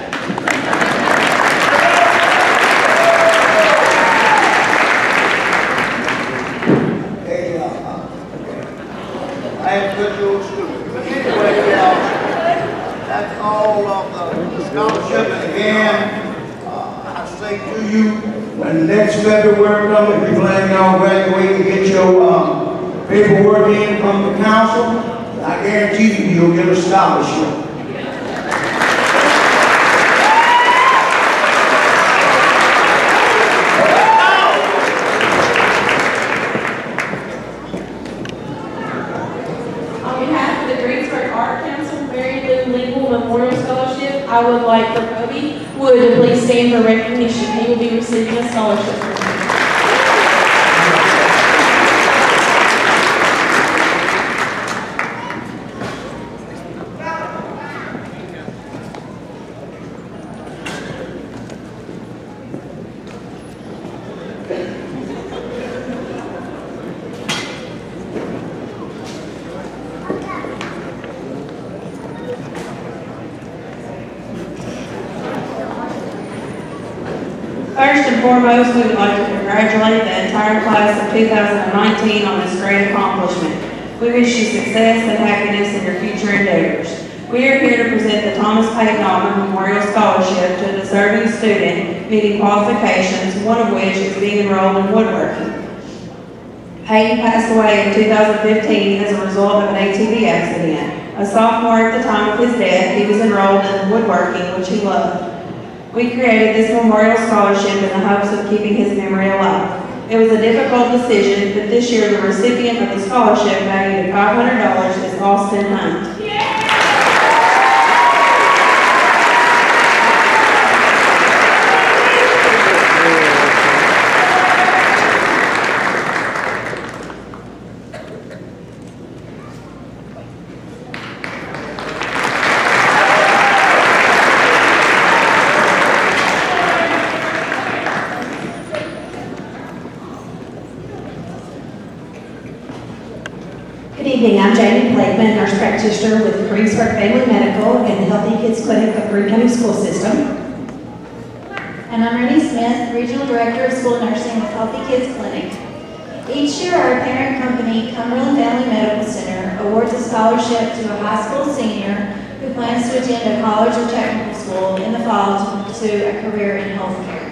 That's all of the scholarship. And again, I say to you, when next February comes, if you plan on graduating, get your paperwork in from the council, I guarantee you, you'll get a scholarship. I would like for Kobe Wood to please stand for recognition. He will be receiving a scholarship. First and foremost, we would like to congratulate the entire class of 2019 on this great accomplishment. We wish you success and happiness in your future endeavors. We are here to present the Thomas Payton Auburn Memorial Scholarship to a deserving student meeting qualifications, one of which is being enrolled in woodworking. Payton passed away in 2015 as a result of an ATV accident. A sophomore at the time of his death, he was enrolled in woodworking, which he loved. We created this memorial scholarship in the hopes of keeping his memory alive. It was a difficult decision, but this year the recipient of the scholarship, valued at $500, is Austin Hunt. Good evening, I'm Jamie Blakeman, nurse practitioner with Greensburg Family Medical and the Healthy Kids Clinic of Greene County School System. And I'm Rennie Smith, Regional Director of School Nursing with Healthy Kids Clinic. Each year, our parent company, Cumberland Family Medical Center, awards a scholarship to a high school senior who plans to attend a college or technical school in the fall to pursue a career in healthcare.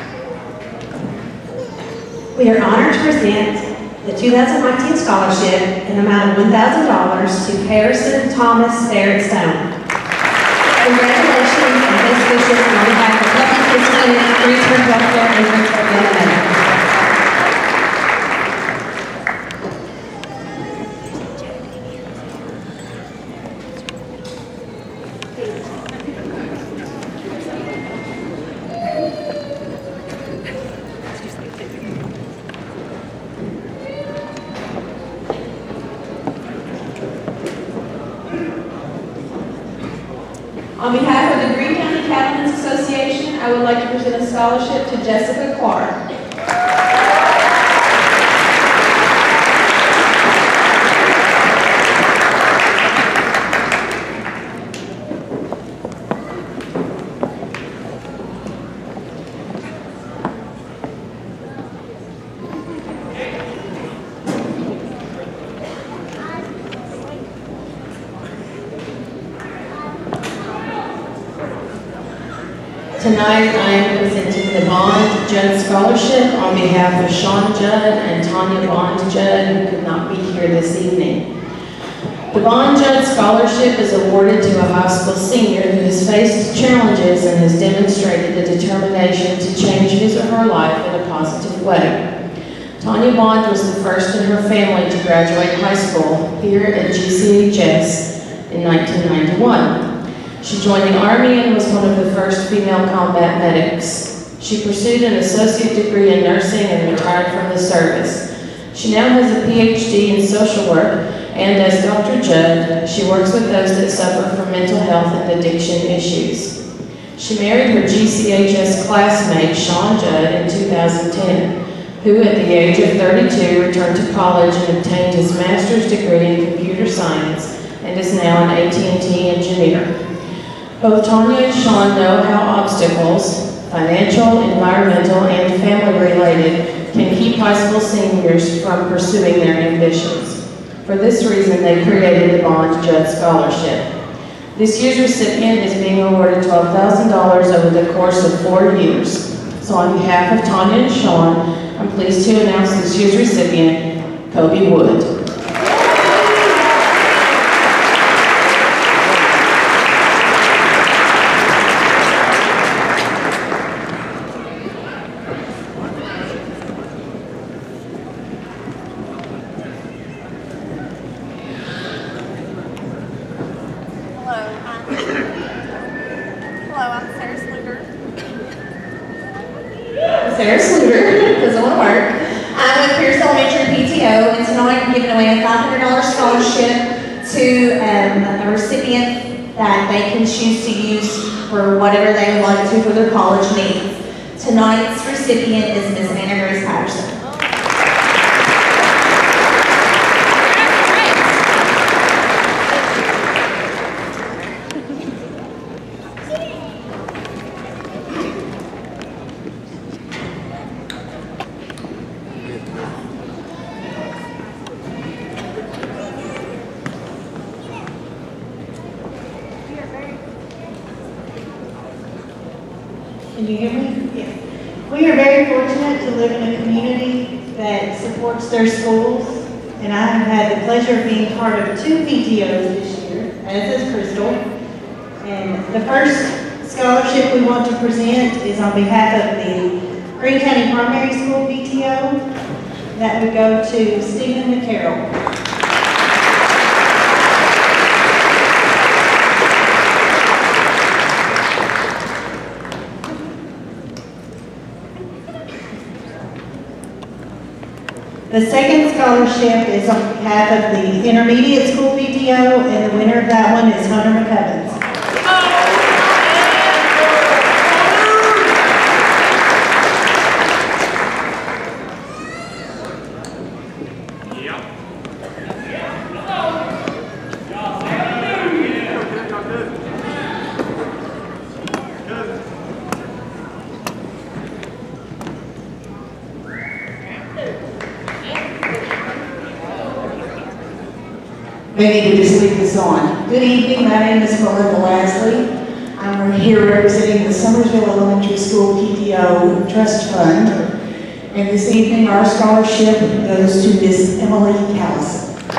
We are honored to present the 2019 scholarship in the amount of $1,000 to Harrison Thomas Barrett Stone. Congratulations and best wishes on behalf of Healthy Kids Clinic, Greensburg Healthcare, and Greensburg Family Medical. On behalf of the Greene County Cattlemen's Association, I would like to present a scholarship to Jessica Clark. Tonight, I am presenting the Bond Judd Scholarship on behalf of Sean Judd and Tanya Bond Judd, who could not be here this evening. The Bond Judd Scholarship is awarded to a high school senior who has faced challenges and has demonstrated the determination to change his or her life in a positive way. Tanya Bond was the first in her family to graduate high school here at GCHS in 1991. She joined the Army and was one of the first female combat medics. She pursued an associate degree in nursing and retired from the service. She now has a PhD in social work, and as Dr. Judd, she works with those that suffer from mental health and addiction issues. She married her GCHS classmate, Sean Judd, in 2010, who at the age of 32 returned to college and obtained his master's degree in computer science and is now an AT&T engineer. Both Tanya and Sean know how obstacles, financial, environmental, and family-related, can keep high school seniors from pursuing their ambitions. For this reason, they created the Bond Judd Scholarship. This year's recipient is being awarded $12,000 over the course of 4 years. So on behalf of Tanya and Sean, I'm pleased to announce this year's recipient, Kobe Wood. Sarah Sluter, doesn't want to work. I'm with Pierce Elementary PTO, and tonight I'm giving away a $500 scholarship to a recipient that they can choose to use for whatever they would like to for their college needs. Tonight's recipient is Ms. Anna Grace Patterson. Can you hear me? Yes. We are very fortunate to live in a community that supports their schools, and I have had the pleasure of being part of 2 PTOs this year, as is Crystal. And the first scholarship we want to present is on behalf of the Greene County Primary School PTO. That would go to Stephen McCarroll. The second scholarship is on behalf of the Intermediate School PTO, and the winner of that one is Hunter McCubbins. We need to just leave this on. Good evening, my name is Melinda Lasley. I'm here representing the Summersville Elementary School PTO Trust Fund. And this evening our scholarship goes to Miss Emily Callison.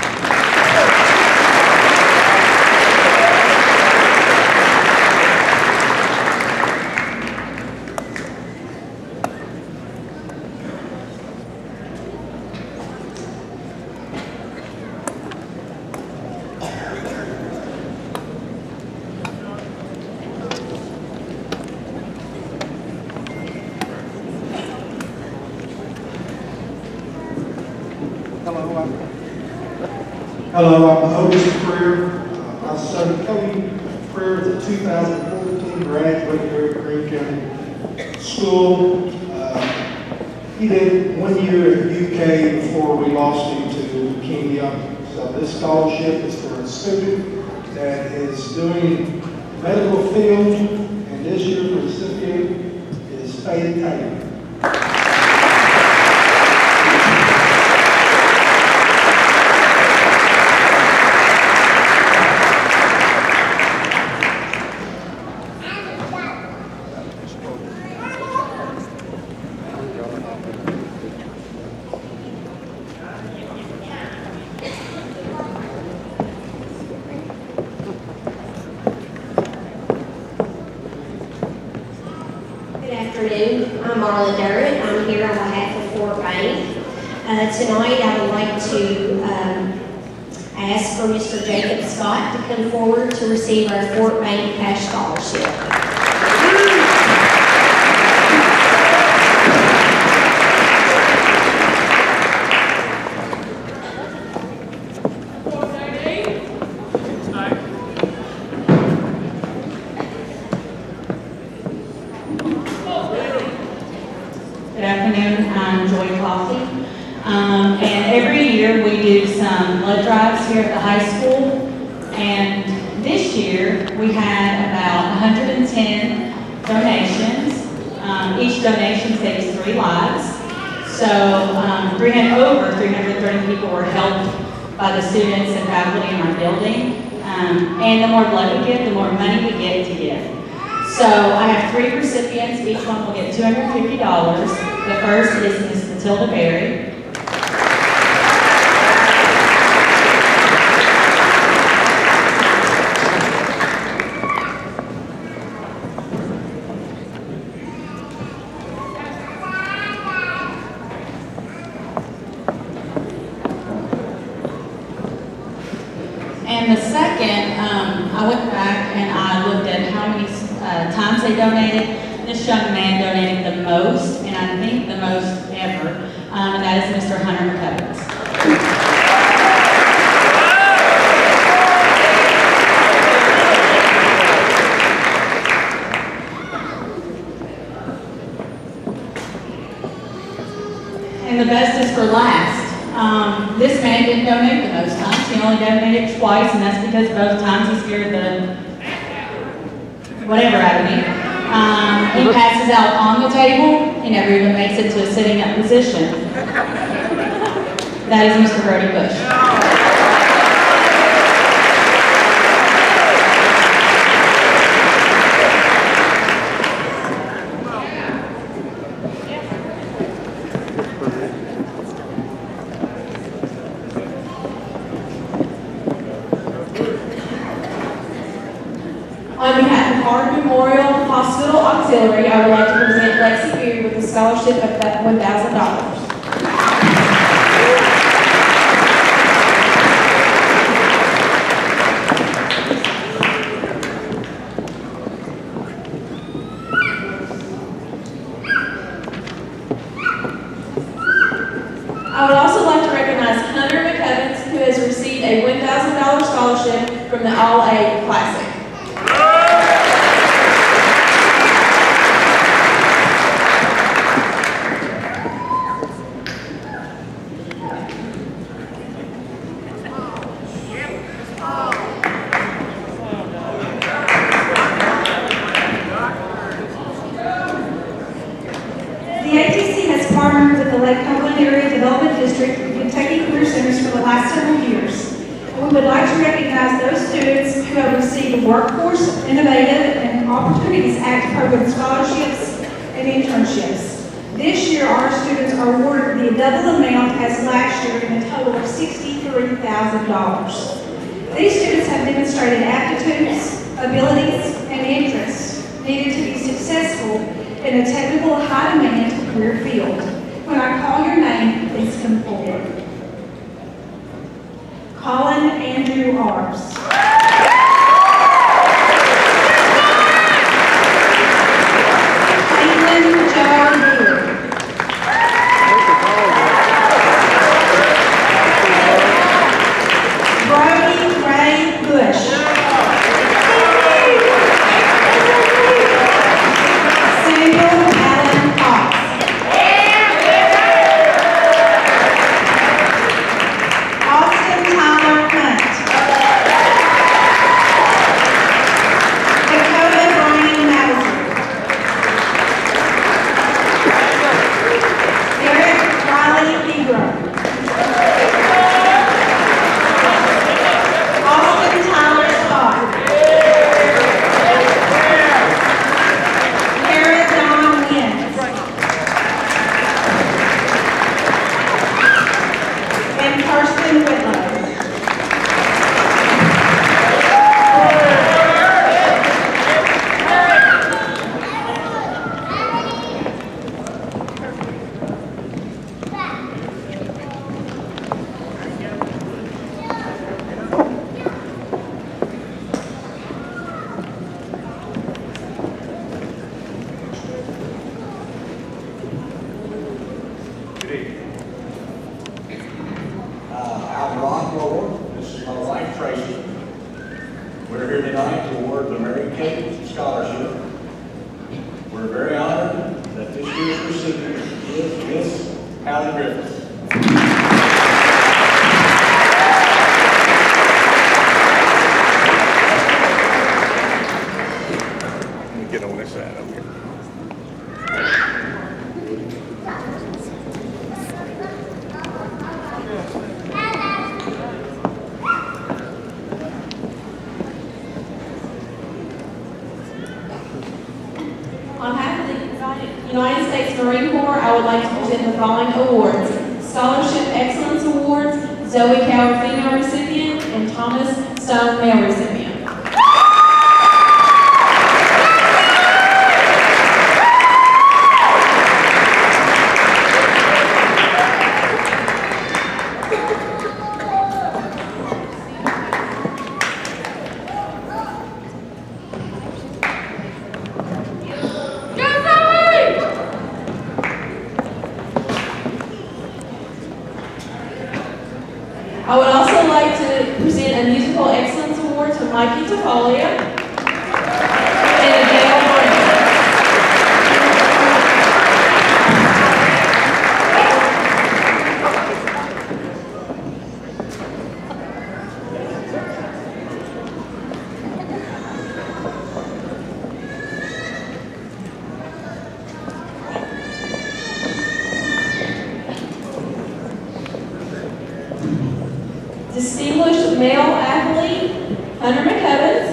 Hello, I'm Otis Freer. My son Cody Freer is a 2014 graduate here at Greene County School. He did 1 year at UK before we lost him to leukemia. So this scholarship is for a student that is doing medical field, and this year's recipient is Faye Taylor. Tonight, I would like to ask for Mr. Jacob Scott to come forward to receive our Fort Bank Cash Scholarship. Good afternoon, I'm Joy Coffey. And every year we do some blood drives here at the high school. And this year we had about 110 donations. Each donation saves 3 lives. So over 330 people were helped by the students and faculty in our building. And the more blood we give, the more money we get to give. So I have 3 recipients. Each one will get $250. The first is Ms. Matilda Berry. And the second, I went back and I looked at how many times they donated. This young man donated the most, and I think the most ever, and that is Mr. Hunter McCubbins. And the best is for last. This man didn't donate the most times. He only donated twice, and that's because both times he scared the whatever out of me. He passes out on the table. He never even makes it to a sitting up position. That is Mr. Brody Bush. auxiliary, I would like to present Lexi Beard with a scholarship of $1,000. I would also like to recognize Hunter McCubbins, who has received a $1,000 scholarship from the All-A Classic. The ATC has partnered with the Lake Copeland Area Development District and Kentucky Career Centers for the last several years. And we would like to recognize those students who have received Workforce, Innovative, and Opportunities Act program scholarships and internships. This year, our students are awarded the double amount as last year in a total of $63,000. These students have demonstrated aptitudes, abilities, and interests needed to be successful in a technical, high-demand career field. When I call your name, please come forward. Colin Andrew Ars. Caitlin Joe Beard. Brody Ray Bush. Samuel Allen Fox. Austin Tyler Hunt. Dakota Brian Mauser. Eric Riley Negro. Austin Tyler Scott. Kara Dawn Wins. And Kirsten Whitlow. I'm Ron Lord. This is my wife Tracy. We're here tonight to award the Mary Kate Scholarship. We're very honored that this year's recipient is Miss Hallie Griffith. Let me get on this side over here. On behalf of the United States Marine Corps, I would like to present the following awards. Scholarship Excellence Awards, Zoe Coward Female Recipient, and Thomas Stone Male Recipient. I would also like to present a Musical Excellence Award to Mikey Tafolia and Adele Brown. Distinguished Male Athlete, Hunter McCubbins.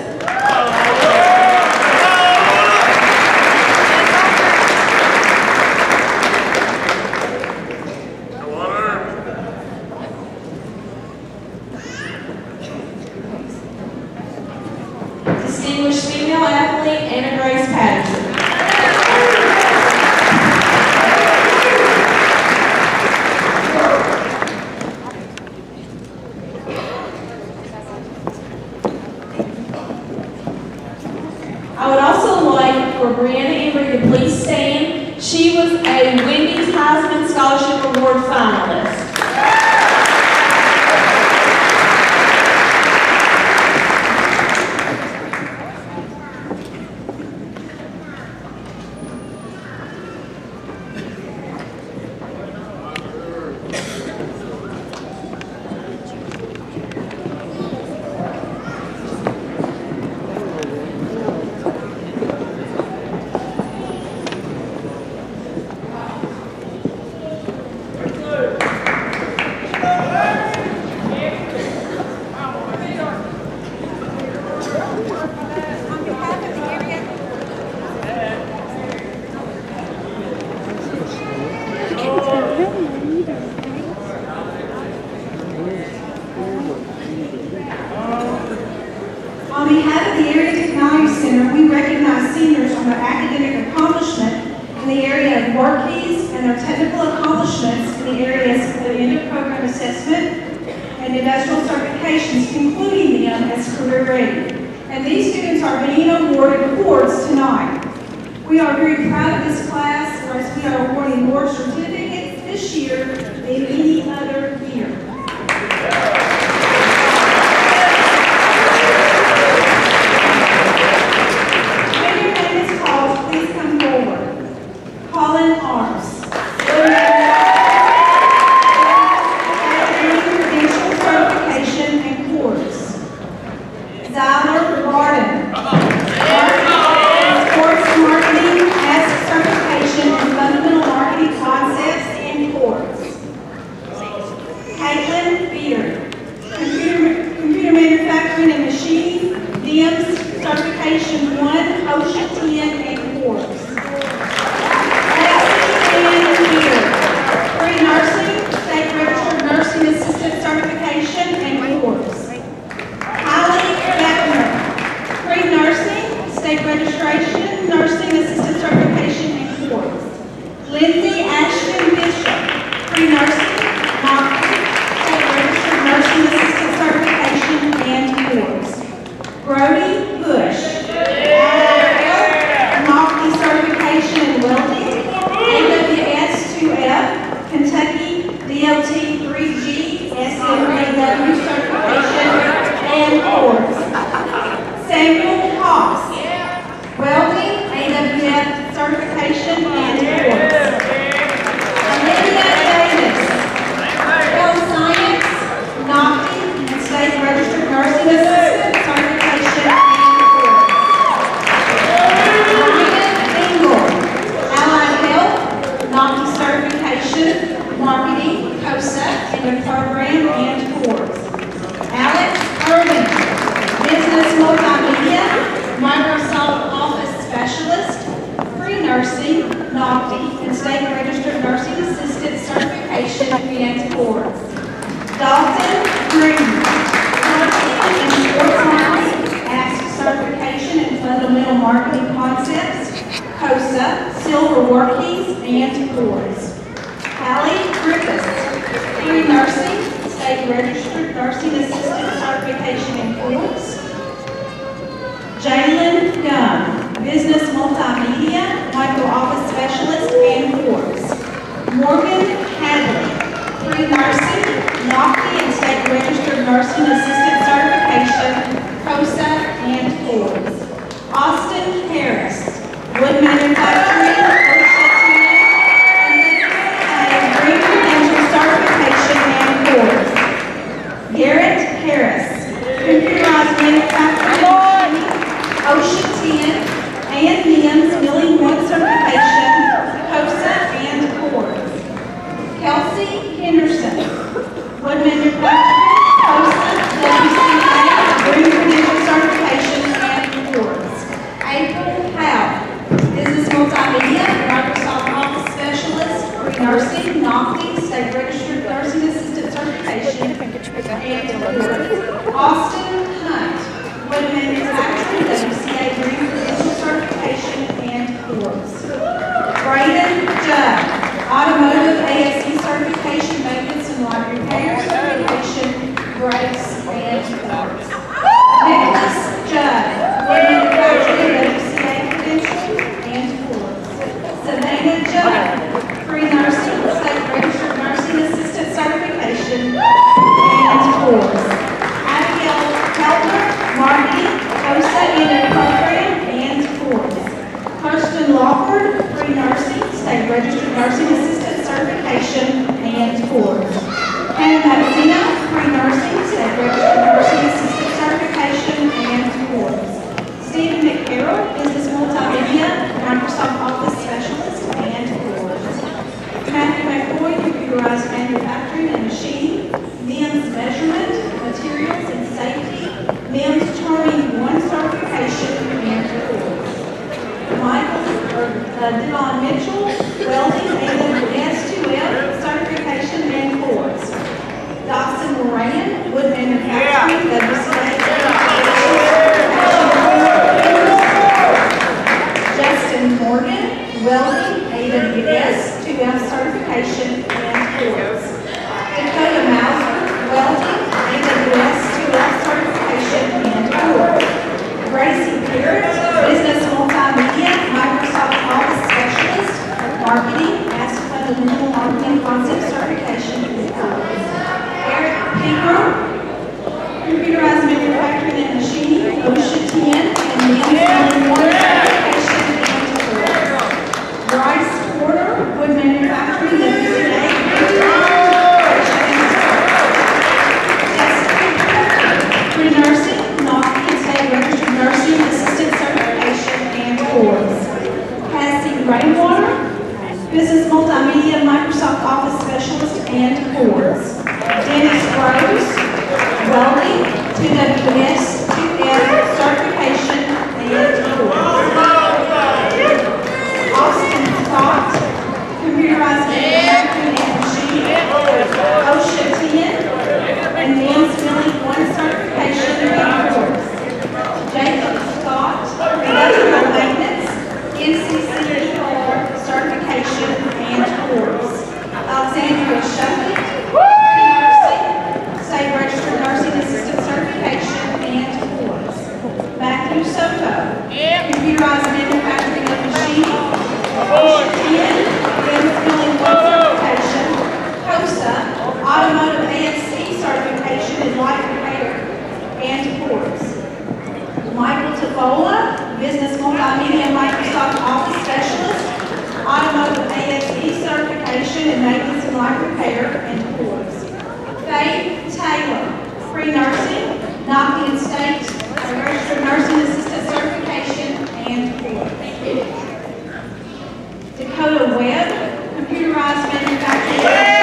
Distinguished Female Athlete, Anna Grace Patterson. Brianna Embry to please stand. She was a Wendy's Heisman Scholarship Award finalist. On behalf of the Area Technology Center, we recognize seniors on their academic accomplishment in the area of work keys and their technical accomplishments in the areas of end-of-program assessment and industrial certifications, concluding them as career ready. And these students are being awarded awards tonight. We are very proud of this class, as we are awarding more certificates this year than any other year. Colin Arms. Credential certification and course. Zyler Barden. Sports marketing as certification and fundamental marketing concepts and course. Caitlin Beard. Computer manufacturing and machining, DMS certification 1, OSHA 10 and course. Pre-nursing, state registered nursing assistant certification and course. Holly Beckner, pre-nursing, state registration, nursing assistant certification and course. Lindsay Ashton Bishop, pre-nursing, state registered nursing assistant certification and course. Brody Bush, Mockney certification in welding, AWS 2F, Kentucky DOT 3G, SMAW certification and course. Samuel Cox, welding, AWF certification and course. Olivia Davis, health science, NOCTI, and state registered nursing assistant certification and course. Ryan Engel, allied health, NOCTI certification, marketing, COSA, and the program and course. Alex Irvin, business multimedia, Microsoft Office specialist, pre-nursing, NOCTI, and state registered nursing assistant certification and course. Dalton Green, marketing and sports marketing, ASK certification and fundamental marketing concepts, COSA, silver workings, and course. Hallie Griffiths, pre-nursing, state registered nursing assistant certification and course. Jalen Gunn, business multimedia, micro office specialist and course. Morgan Hadley, pre-nursing, NOCTI and state registered nursing assistant certification, COSA and course. Austin Harris, wood manufacturing, green credential certification and course. Garrett Harris, computerized manufacturing, OSHA 10 and NIMS milling 1 certification, COSA and course. Kelsey Henderson, wood manufacturing, COSA, WCA, green credential certification and course. April Howe, business multimedia, Microsoft Office specialist, pre-nursing, NOCTI, state registered nursing assistant certification, and course. Austin Hunt, wood manufacturing, WCA, green credential certification and course. Braden Judd, automotive ASE certification, maintenance and light repair certification, brakes and course. Nicholas Judd, wood manufacturing, WCA credential Registered Nursing Assistant Certification and course. Hannah Mazzino, pre-nursing, State Registered Nursing Assistant Certification and course. Stephen McCarroll, Business Multimedia, Microsoft Office Specialist and course. Matthew McCoy, Computerized Manufacturing and Machining, NIMS Measurement, Materials and Safety, NIMS Turning 1 Certification and course. Devon Mitchell, Welding AWS 2F Certification and course. Dawson Moran, Wood Manufacturing, WCA Justin Morgan, Welding AWS 2F Certification and course. Dakota Mauser, Welding AWS 2F Certification and course. Gracie Parrott, Business Multimedia, Microsoft Office Specialist, Marketing, as Fundamental Marketing Concept Certification and course. Eric Pegram, Computerized Manufacturing and Machining, OSHA 10, and NIMS 1 Certification and course. Bryce Porter, Wood Manufacturing, WCA, pre-nursing, Northern State Registered Nursing Assistant Certification and course. Cassie Rainwater, Business Multimedia, Microsoft Office Specialist and course. Dennis Rose, Welding, 2WS, 2F Certification and course. Austin Scott, Computerized Manufacturing and Machining, OSHA 10, and NIMS Milling 1 Certification and course. Jacob Scott, Industrial Maintenance, NCCER Certification and course. Alexandria Shuffett, Nursing, State Registered Nursing Assistant Certification and course. Matthew Soto, Computerized Manufacturing and Machining, OSHA 10, NIMS Milling 1 Certification, COSA, Automotive ASC Certification in Light Repair and course. Michael Tafola, Business Multimedia Microsoft Office Specialist, Automotive ASE Certification in Maintenance and Light Repair and course. Faith Taylor, pre-nursing, Knockin State Registered Nursing Assistant Certification and course. Dakota Webb, Computerized Manufacturing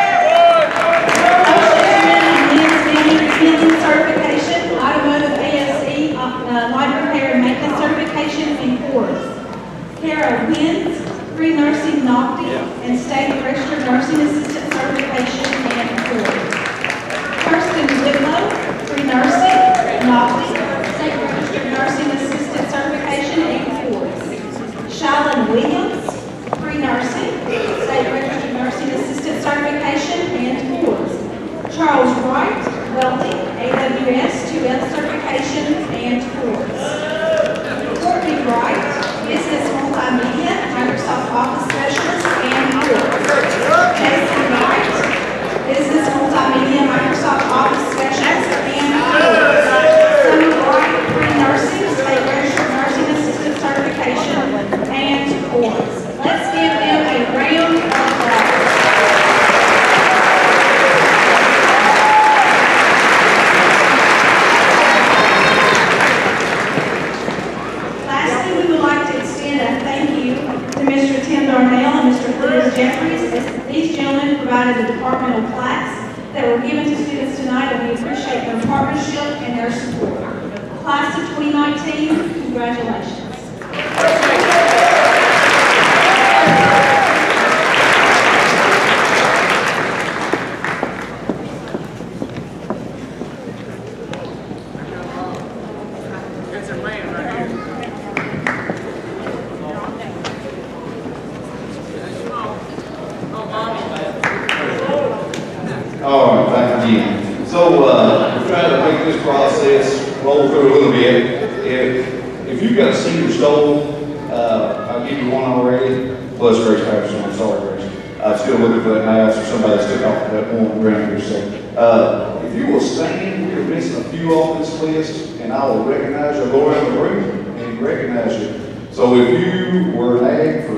Certification, Automotive ASE, Light Repair and Maintenance Certification and course. Kara Wins, pre-nursing Nocti and State Registered Nursing Assistant Certification and course. Kirsten Whitlow, pre-nursing Nocti, State Registered Nursing Assistant Certification and course. Shalyn Williams, pre-nursing, State Registered Nursing Assistant Certification and course. Charles Wright, Welding, AWS 2F Certification and course. Courtney Wright, Business Multimedia, Microsoft Office Specialist and course. Jason Wright, Business Multimedia, Microsoft Office Specialist and course. Summer Wright, pre-nursing, State Registered Nursing Assistant Certification and course. Let's give them a round of applause. Jeffries, as these gentlemen provided the departmental plaques that were given to students tonight, and we appreciate their partnership and their support. Class of 2019, congratulations. All right, thank you. So we're trying to make this process roll through a little bit. If you've got a senior stole, I'll give you one already, plus Grace Patterson. I'm sorry, Grace. I'm still looking for that mouse or somebody that took off that one around here. So if you will stand, we are missing a few off this list, and I will recognize you. I'll go around the room and recognize you. So if you were an ag for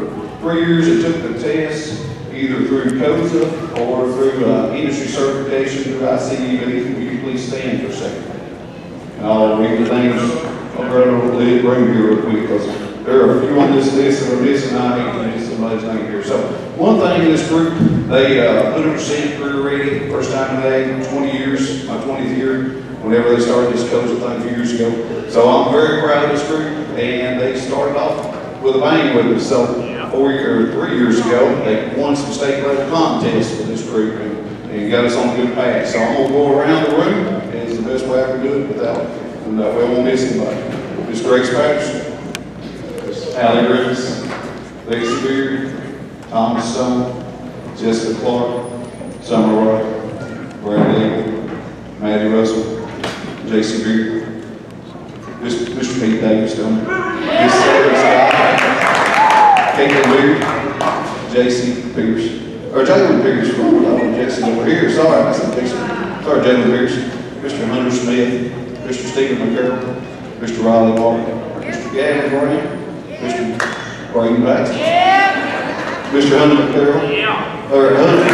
3 years it took the test, either through COSA or through industry certification through ICUB. Will you please stand for a second? And I'll read the names. I'll run over the room here real quick because there are a few on this list that are missing. I hate to miss somebody's name here. So one thing in this group, they 100% career ready. First time today, 20 years, my 20th year, whenever they started this COSA thing a few years ago. So I'm very proud of this group, and they started off with a bang with us. So 3 years ago, they won some state level contests with this group and got us on a good path. So I'm gonna go around the room, and it's the best way I can do it without, and we won't miss anybody. Miss Grace Patterson, Miss Allie Griffiths, Lacey Beard, Thomas Stone, Jessica Clark, Summer Wright, Brad Eagle, Maddie Russell, J.C. Beard, Mr. Pete Davis, Miss Sarah Scott, Caitlin Beard, J.C. Pierce, or Jalen Pierce, Jason over here, sorry, I said Jason, sorry, Jalen Pierce, Mr. Hunter Smith, Mr. Stephen McCarroll, Mr. Riley Walker, Mr. Gavin Graham, Mr. Braden Baxter, Mr. Hunter McCarroll, or Hunter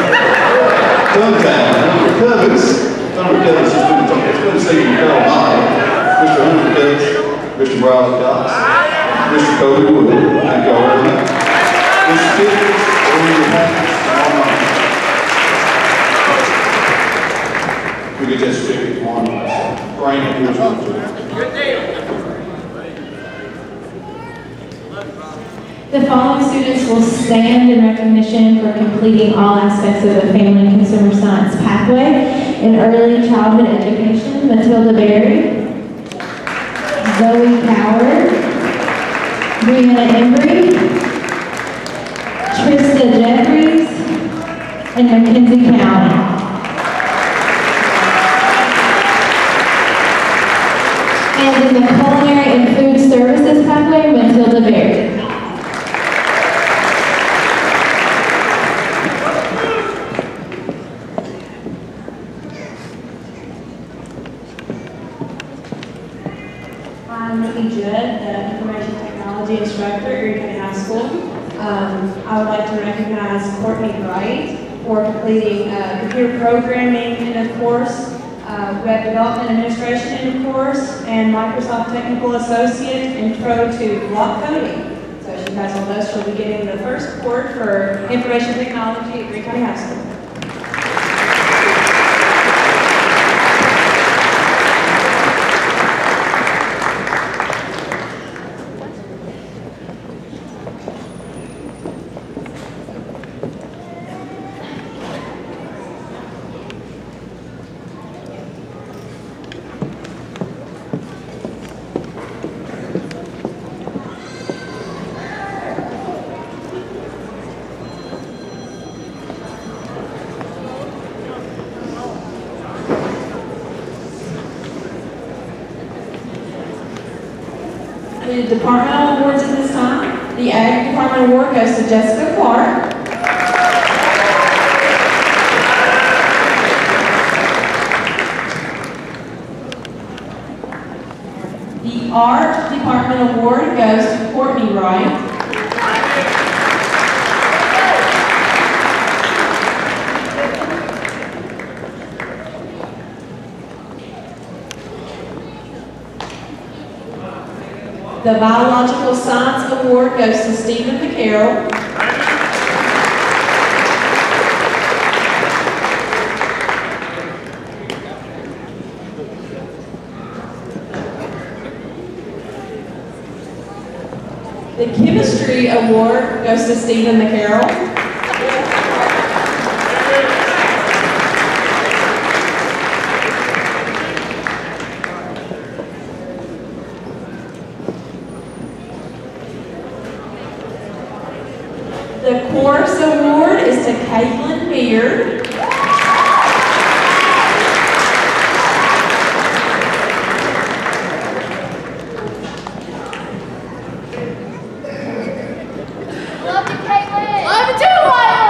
Cummins, Hunter Cummins is doing something, it's good to see you, McCarroll, Mr. Hunter Cummins, Mr. Riley Cox, Mr. Cody Wood, thank y'all very much. Mr. Tippett, we get that certificate on us. Brian, here's one too. Good deal. The following students will stand in recognition for completing all aspects of the Family and Consumer Science pathway in early childhood education: Matilda Berry, Zoe Coward, Brianna Embry, Trista Jeffries, and Mackenzie County. And in the Culinary and Food Services pathway, Matilda Berry. I'm Nikki Judd, the Information Technology Instructor at Erie County High School. I would like to recognize Courtney Wright for completing computer programming in a course, Web Development Administration in a course, and Microsoft Technical Associate Intro to Block Coding. So she passed all those. She'll be getting the first award for Information Technology at Erie County High School. The departmental awards at this time. The Ag Department Award goes to Jessica Clark. The Art Department Award goes to Courtney Wright. The Biological Science Award goes to Stephen McCarroll. The Chemistry Award goes to Stephen McCarroll. The Chorus Award is to Caitlin Beard. Love you, Caitlin. Love you too, Lila.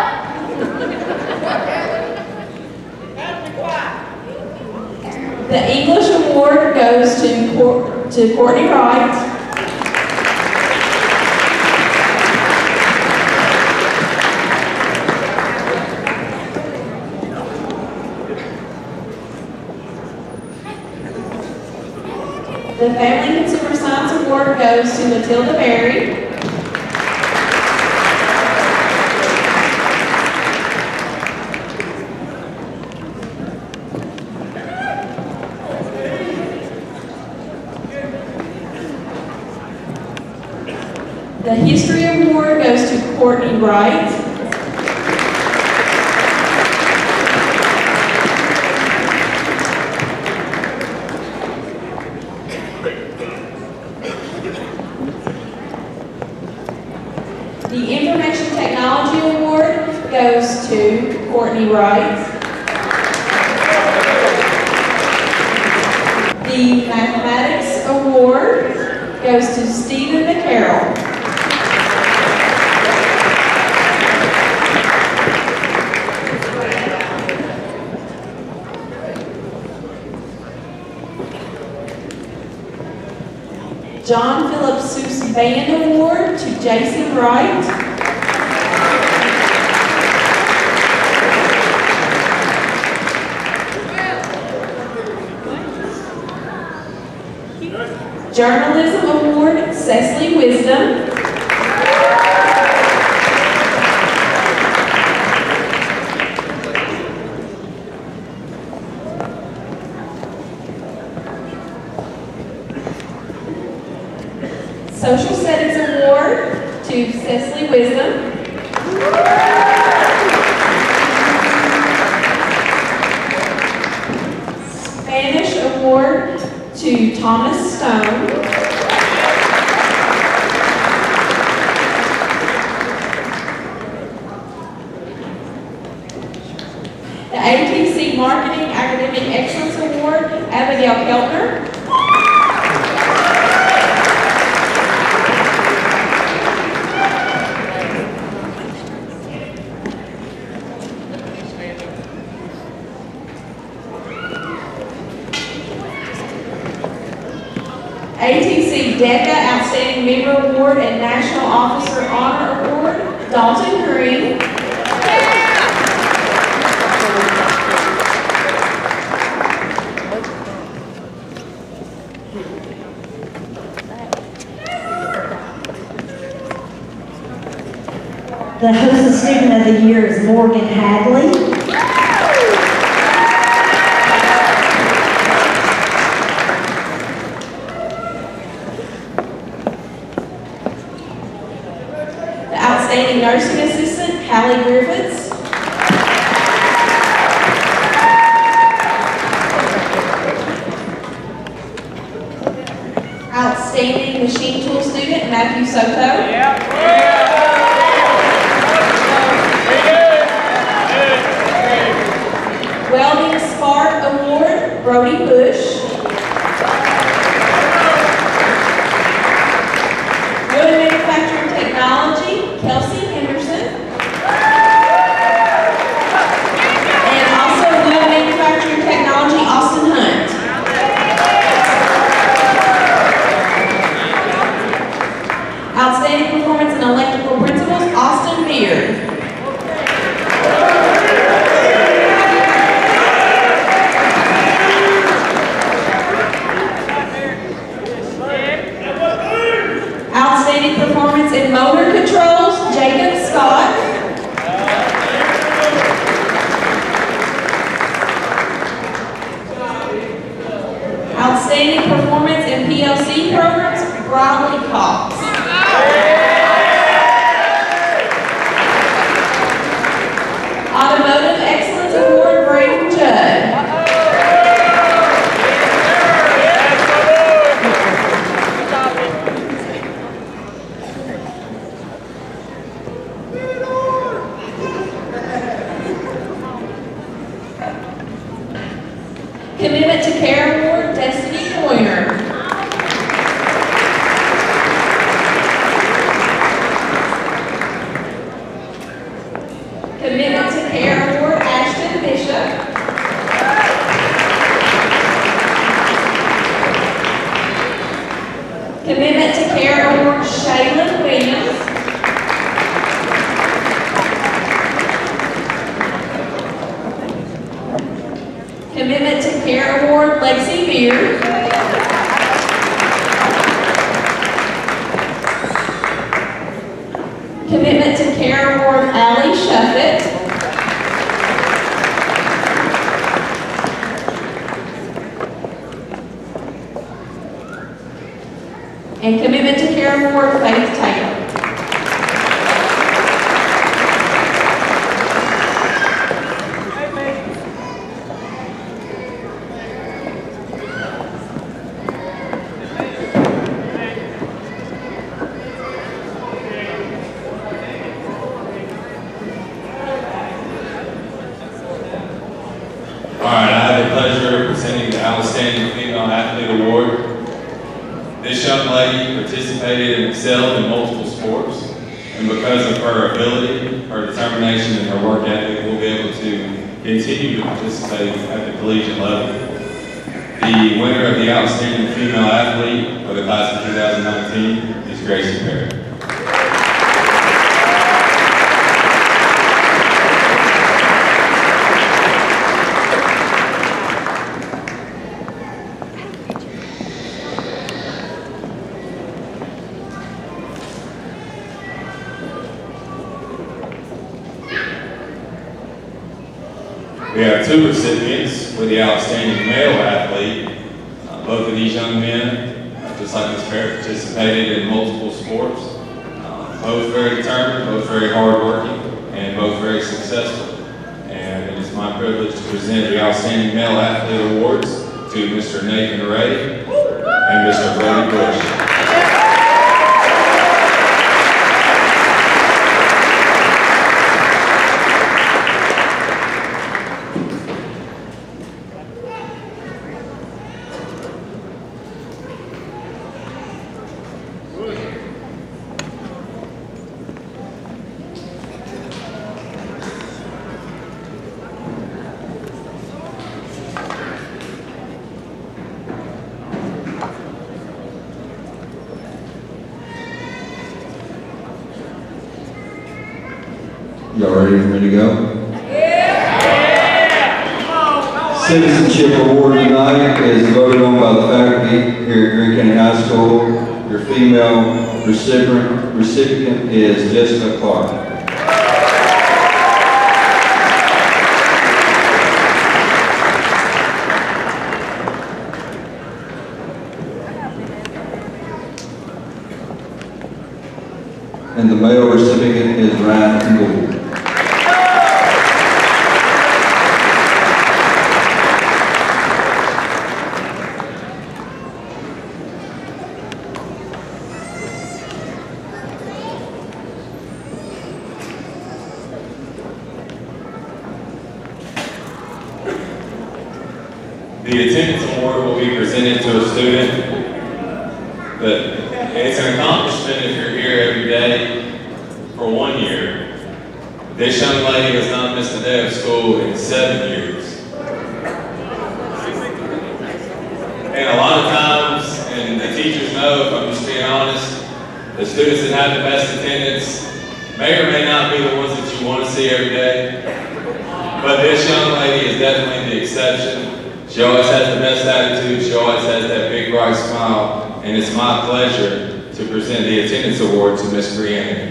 The English Award goes to Courtney Wright. The Family Consumer Science Award goes to Matilda Berry. The History Award goes to Courtney Wright. The Information Technology Award goes to Courtney Wright. The Mathematics Award goes to Stephen McCarroll. John Philip Seuss Band Award to Jason Wright. Journalism Award, Cecily Wisdom. Social Settings Award to Cecily Wisdom. Spanish Award to Thomas Stone. The ATC Marketing Academic Excellence Award, Abigail Keltner. ATC DECA Outstanding Member Award and National Officer Honor Award, Dalton Green. The Hostess Student of the Year is Morgan Hadley. Outstanding Nursing Assistant, Hallie Griffiths. Outstanding Machine Tool Student, Matthew Soto. Welding Spark Award, Brody Bush. Wood Manufacturing Technology, Kelsey Henderson. And also Wood Manufacturing Technology, Austin Hunt. Outstanding Performance in Electrical Principles, Austin Beard. Outstanding Performance in Motor Controls, Jacob Scott. Outstanding Performance in PLC Programs, Bradley Cox. Automotive Excellence Award, Braden Judd. Commitment to Care Award, Destiny Pointer. Commitment to Care Award, Ashton Bishop. Commitment to Care Award, Shaylin Williams. Commitment to Care Award, Lexi Beard. Outstanding Female Athlete Award. This young lady participated and excelled in multiple sports, and because of her ability, her determination, and her work ethic, we'll be able to continue to participate at the collegiate level. The winner of the Outstanding Female Athlete for the class of 2019 is Gracie Perry. We have two recipients for the Outstanding Male Athlete. Both of these young men, just like Ms. Perry, participated in multiple sports. Both very determined, both very hardworking, and both very successful. And it is my privilege to present the Outstanding Male Athlete Awards to Mr. Nathan Ray and Mr. Brady Bush. Y'all ready for me to go? Citizenship Award tonight is voted on by the faculty here at Greene County High School. Your female recipient is Jessica Clark. And the male recipient is Ryan Gould. The attendance award will be presented to a student, but it's an accomplishment if you're here every day for 1 year. This young lady has not missed a day of school in 7 years. And a lot of times, and the teachers know, if I'm just being honest, the students that have the best attendance may or may not be the ones that you want to see every day. But this young lady is definitely the exception. She always has the best attitude, she always has that big bright smile, and it's my pleasure to present the attendance award to Miss Brianna.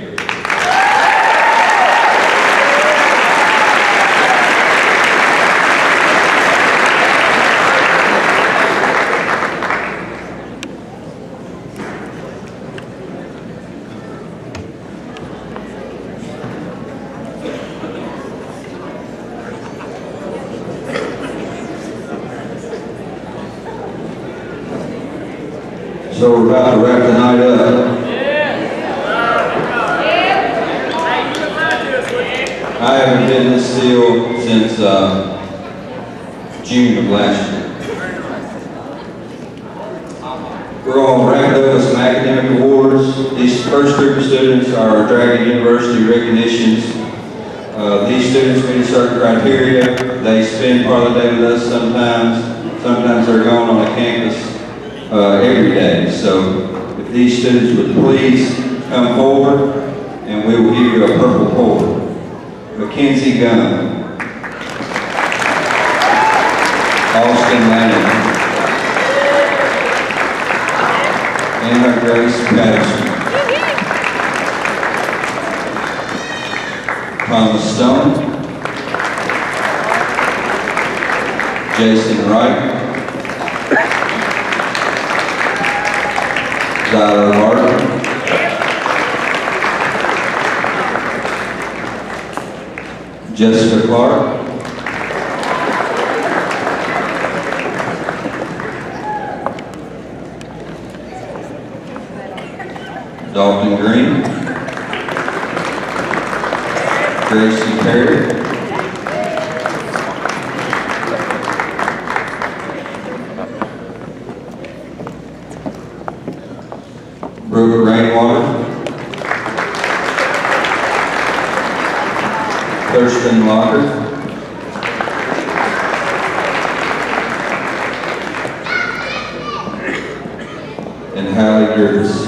So we're about to wrap the night up. I haven't been this still since June of last year. We're going to wrap up with some academic awards. These first group of students are Dragon University recognitions. These students meet certain criteria. They spend part of the day with us sometimes. Sometimes they're going on the campus every day. So if these students would please come forward and we will give you a purple cord. Mackenzie Gunn, Austin Lanning, Anna Grace Patterson, Thomas Stone, Jason Wright, Tyler Martin, Jessica Clark, Dalton Green, Gracie Perry, Kirsten Locker. And Hallie Griffiths.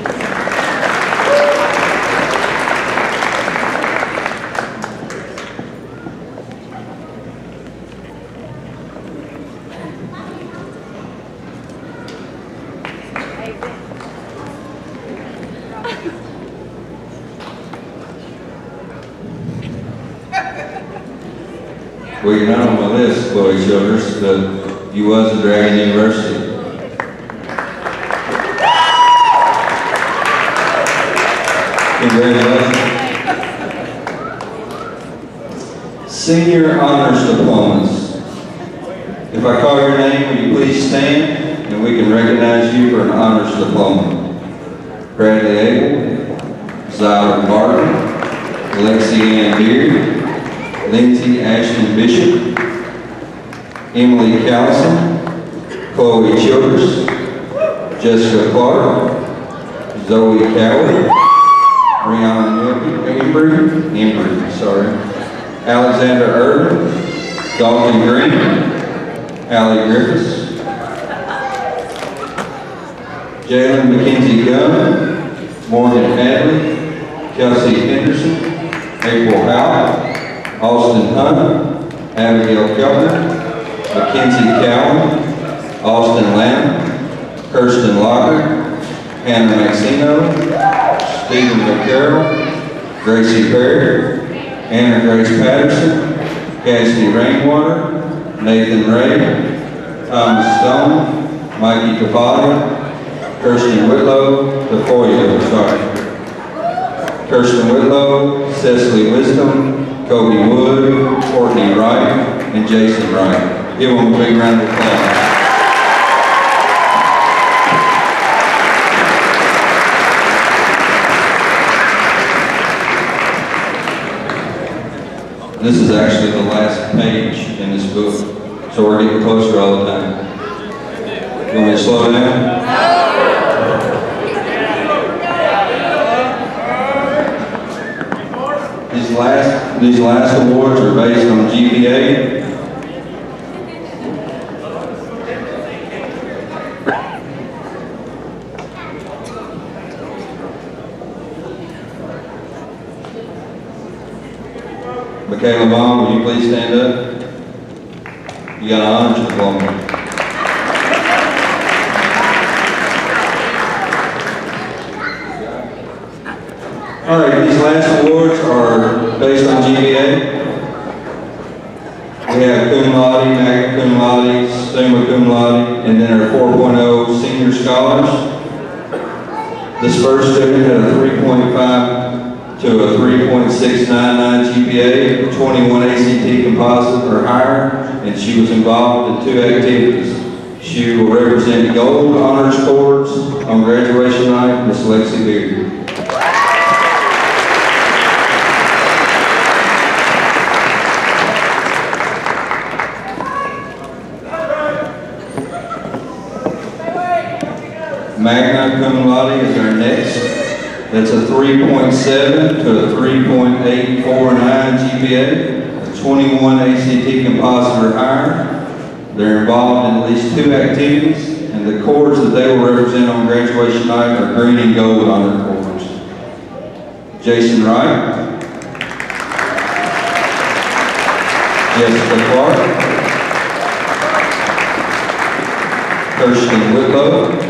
Well, you're not on my list, Chloe Childers, but you was at Dragon University. Congratulations. Senior Honors Diplomas. If I call your name, will you please stand and we can recognize you for an honors diploma. Bradley Abel, Zyler Barton, Lexi Ann Beard, Lindsay Ashton Bishop, Emily Callison, Chloe Childers, Jessica Clark, Zoe Cowley, Rihanna Embry, Alexander Irvin, Dalton Green, Allie Griffiths, Jalen McKenzie Gunn, Morgan Hadley, Kelsey Henderson, April Howell, Austin Hunt, Abigail Keltner, Mackenzie Cowan, Austin Lamb, Kirsten Locker, Hannah Maxino, Stephen McCarroll, Gracie Perry, Anna Grace Patterson, Cassidy Rainwater, Nathan Ray, Thomas Stone, Mikey Cavalia, Kirsten Whitlow, Kirsten Whitlow, Cecily Wisdom, Kobe Wood, Courtney Wright, and Jason Wright. Give them a big round of applause. This is actually the last page in this book, so we're getting closer all the time. You want me to slow down? These last awards are based on GPA. Michaela Baum, will you please stand up? You got an honors diploma. All right, these last awards are based on GPA. We have cum laude, magna cum laude, summa cum laude, and then our 4.0 senior scholars. This first student had a 3.5 to a 3.699 GPA, 21 ACT composite or higher, and she was involved in 2 activities. She will represent Gold Honors Corps on graduation night, Miss Lexi Beard. Magna cum laude is our next. That's a 3.7 to a 3.849 GPA, a 21 ACT composite or higher. They're involved in at least 2 activities, and the corps that they will represent on graduation night are green and gold honor corps. Jason Wright, Jessica Clark, Kirsten Whitlow,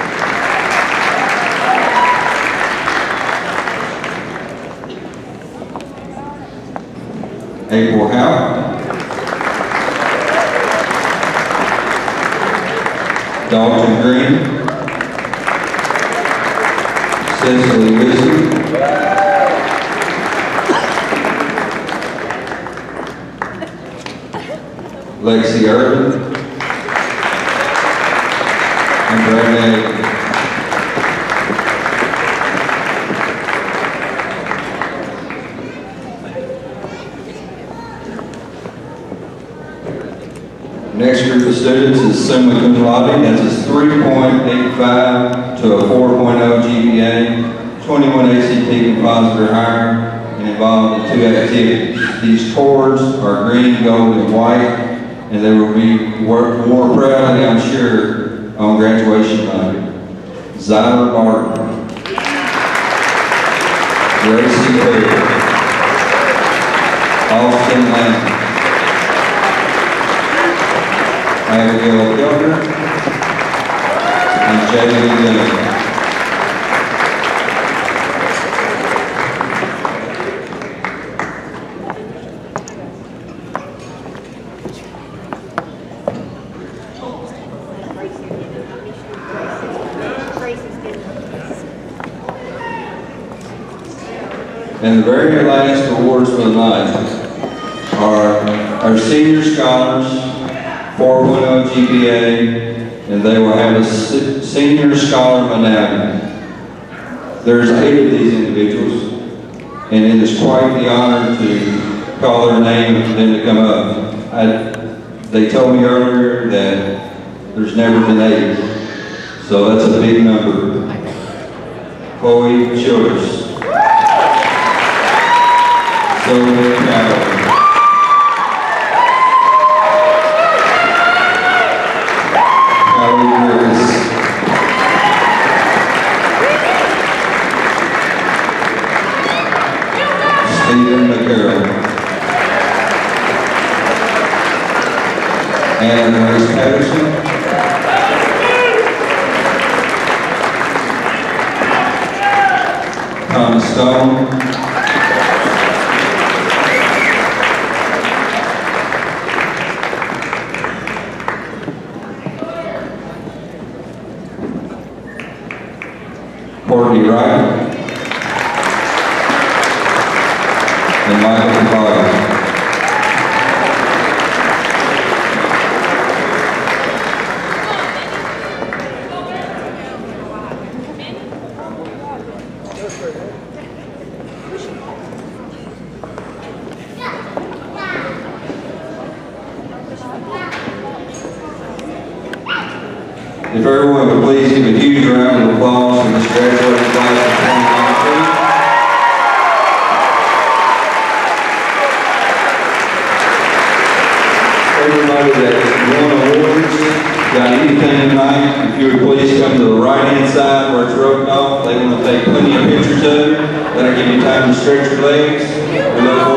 April Howell, Dalton Green, Cecily Wisdom, Lexi Irvin, and Brandon. Next group of students is summa cum laude. That's a 3.85 to a 4.0 GPA, 21 ACT composite or higher, and involved in 2 activities. These cords are green, gold, and white, and they will be worn proudly, I'm sure, on graduation night. Zyler Barton, Gracie Perry, Austin Lamb, Abigail Gilder, and Jamie Dillon. And the very last awards for the night are our senior scholars, 4.0 GPA, and they will have a senior scholar medallion. There's 8 of these individuals, and it is quite the honor to call their name and for them to come up. They told me earlier that there's never been 8, so that's a big number. Chloe Childers. So proud of her. Callie Rivers. Stephen McCarroll. Anna Maurice Patterson. Thomas Stone. Courtney Wright, and Michael Caballo. If everyone would please give a huge round of applause for this graduating class of 2019. Everybody that won awards, got anything tonight, if you would please come to the right-hand side where it's roped off. They want to take plenty of pictures of you. That'll give you time to stretch your legs. We look forward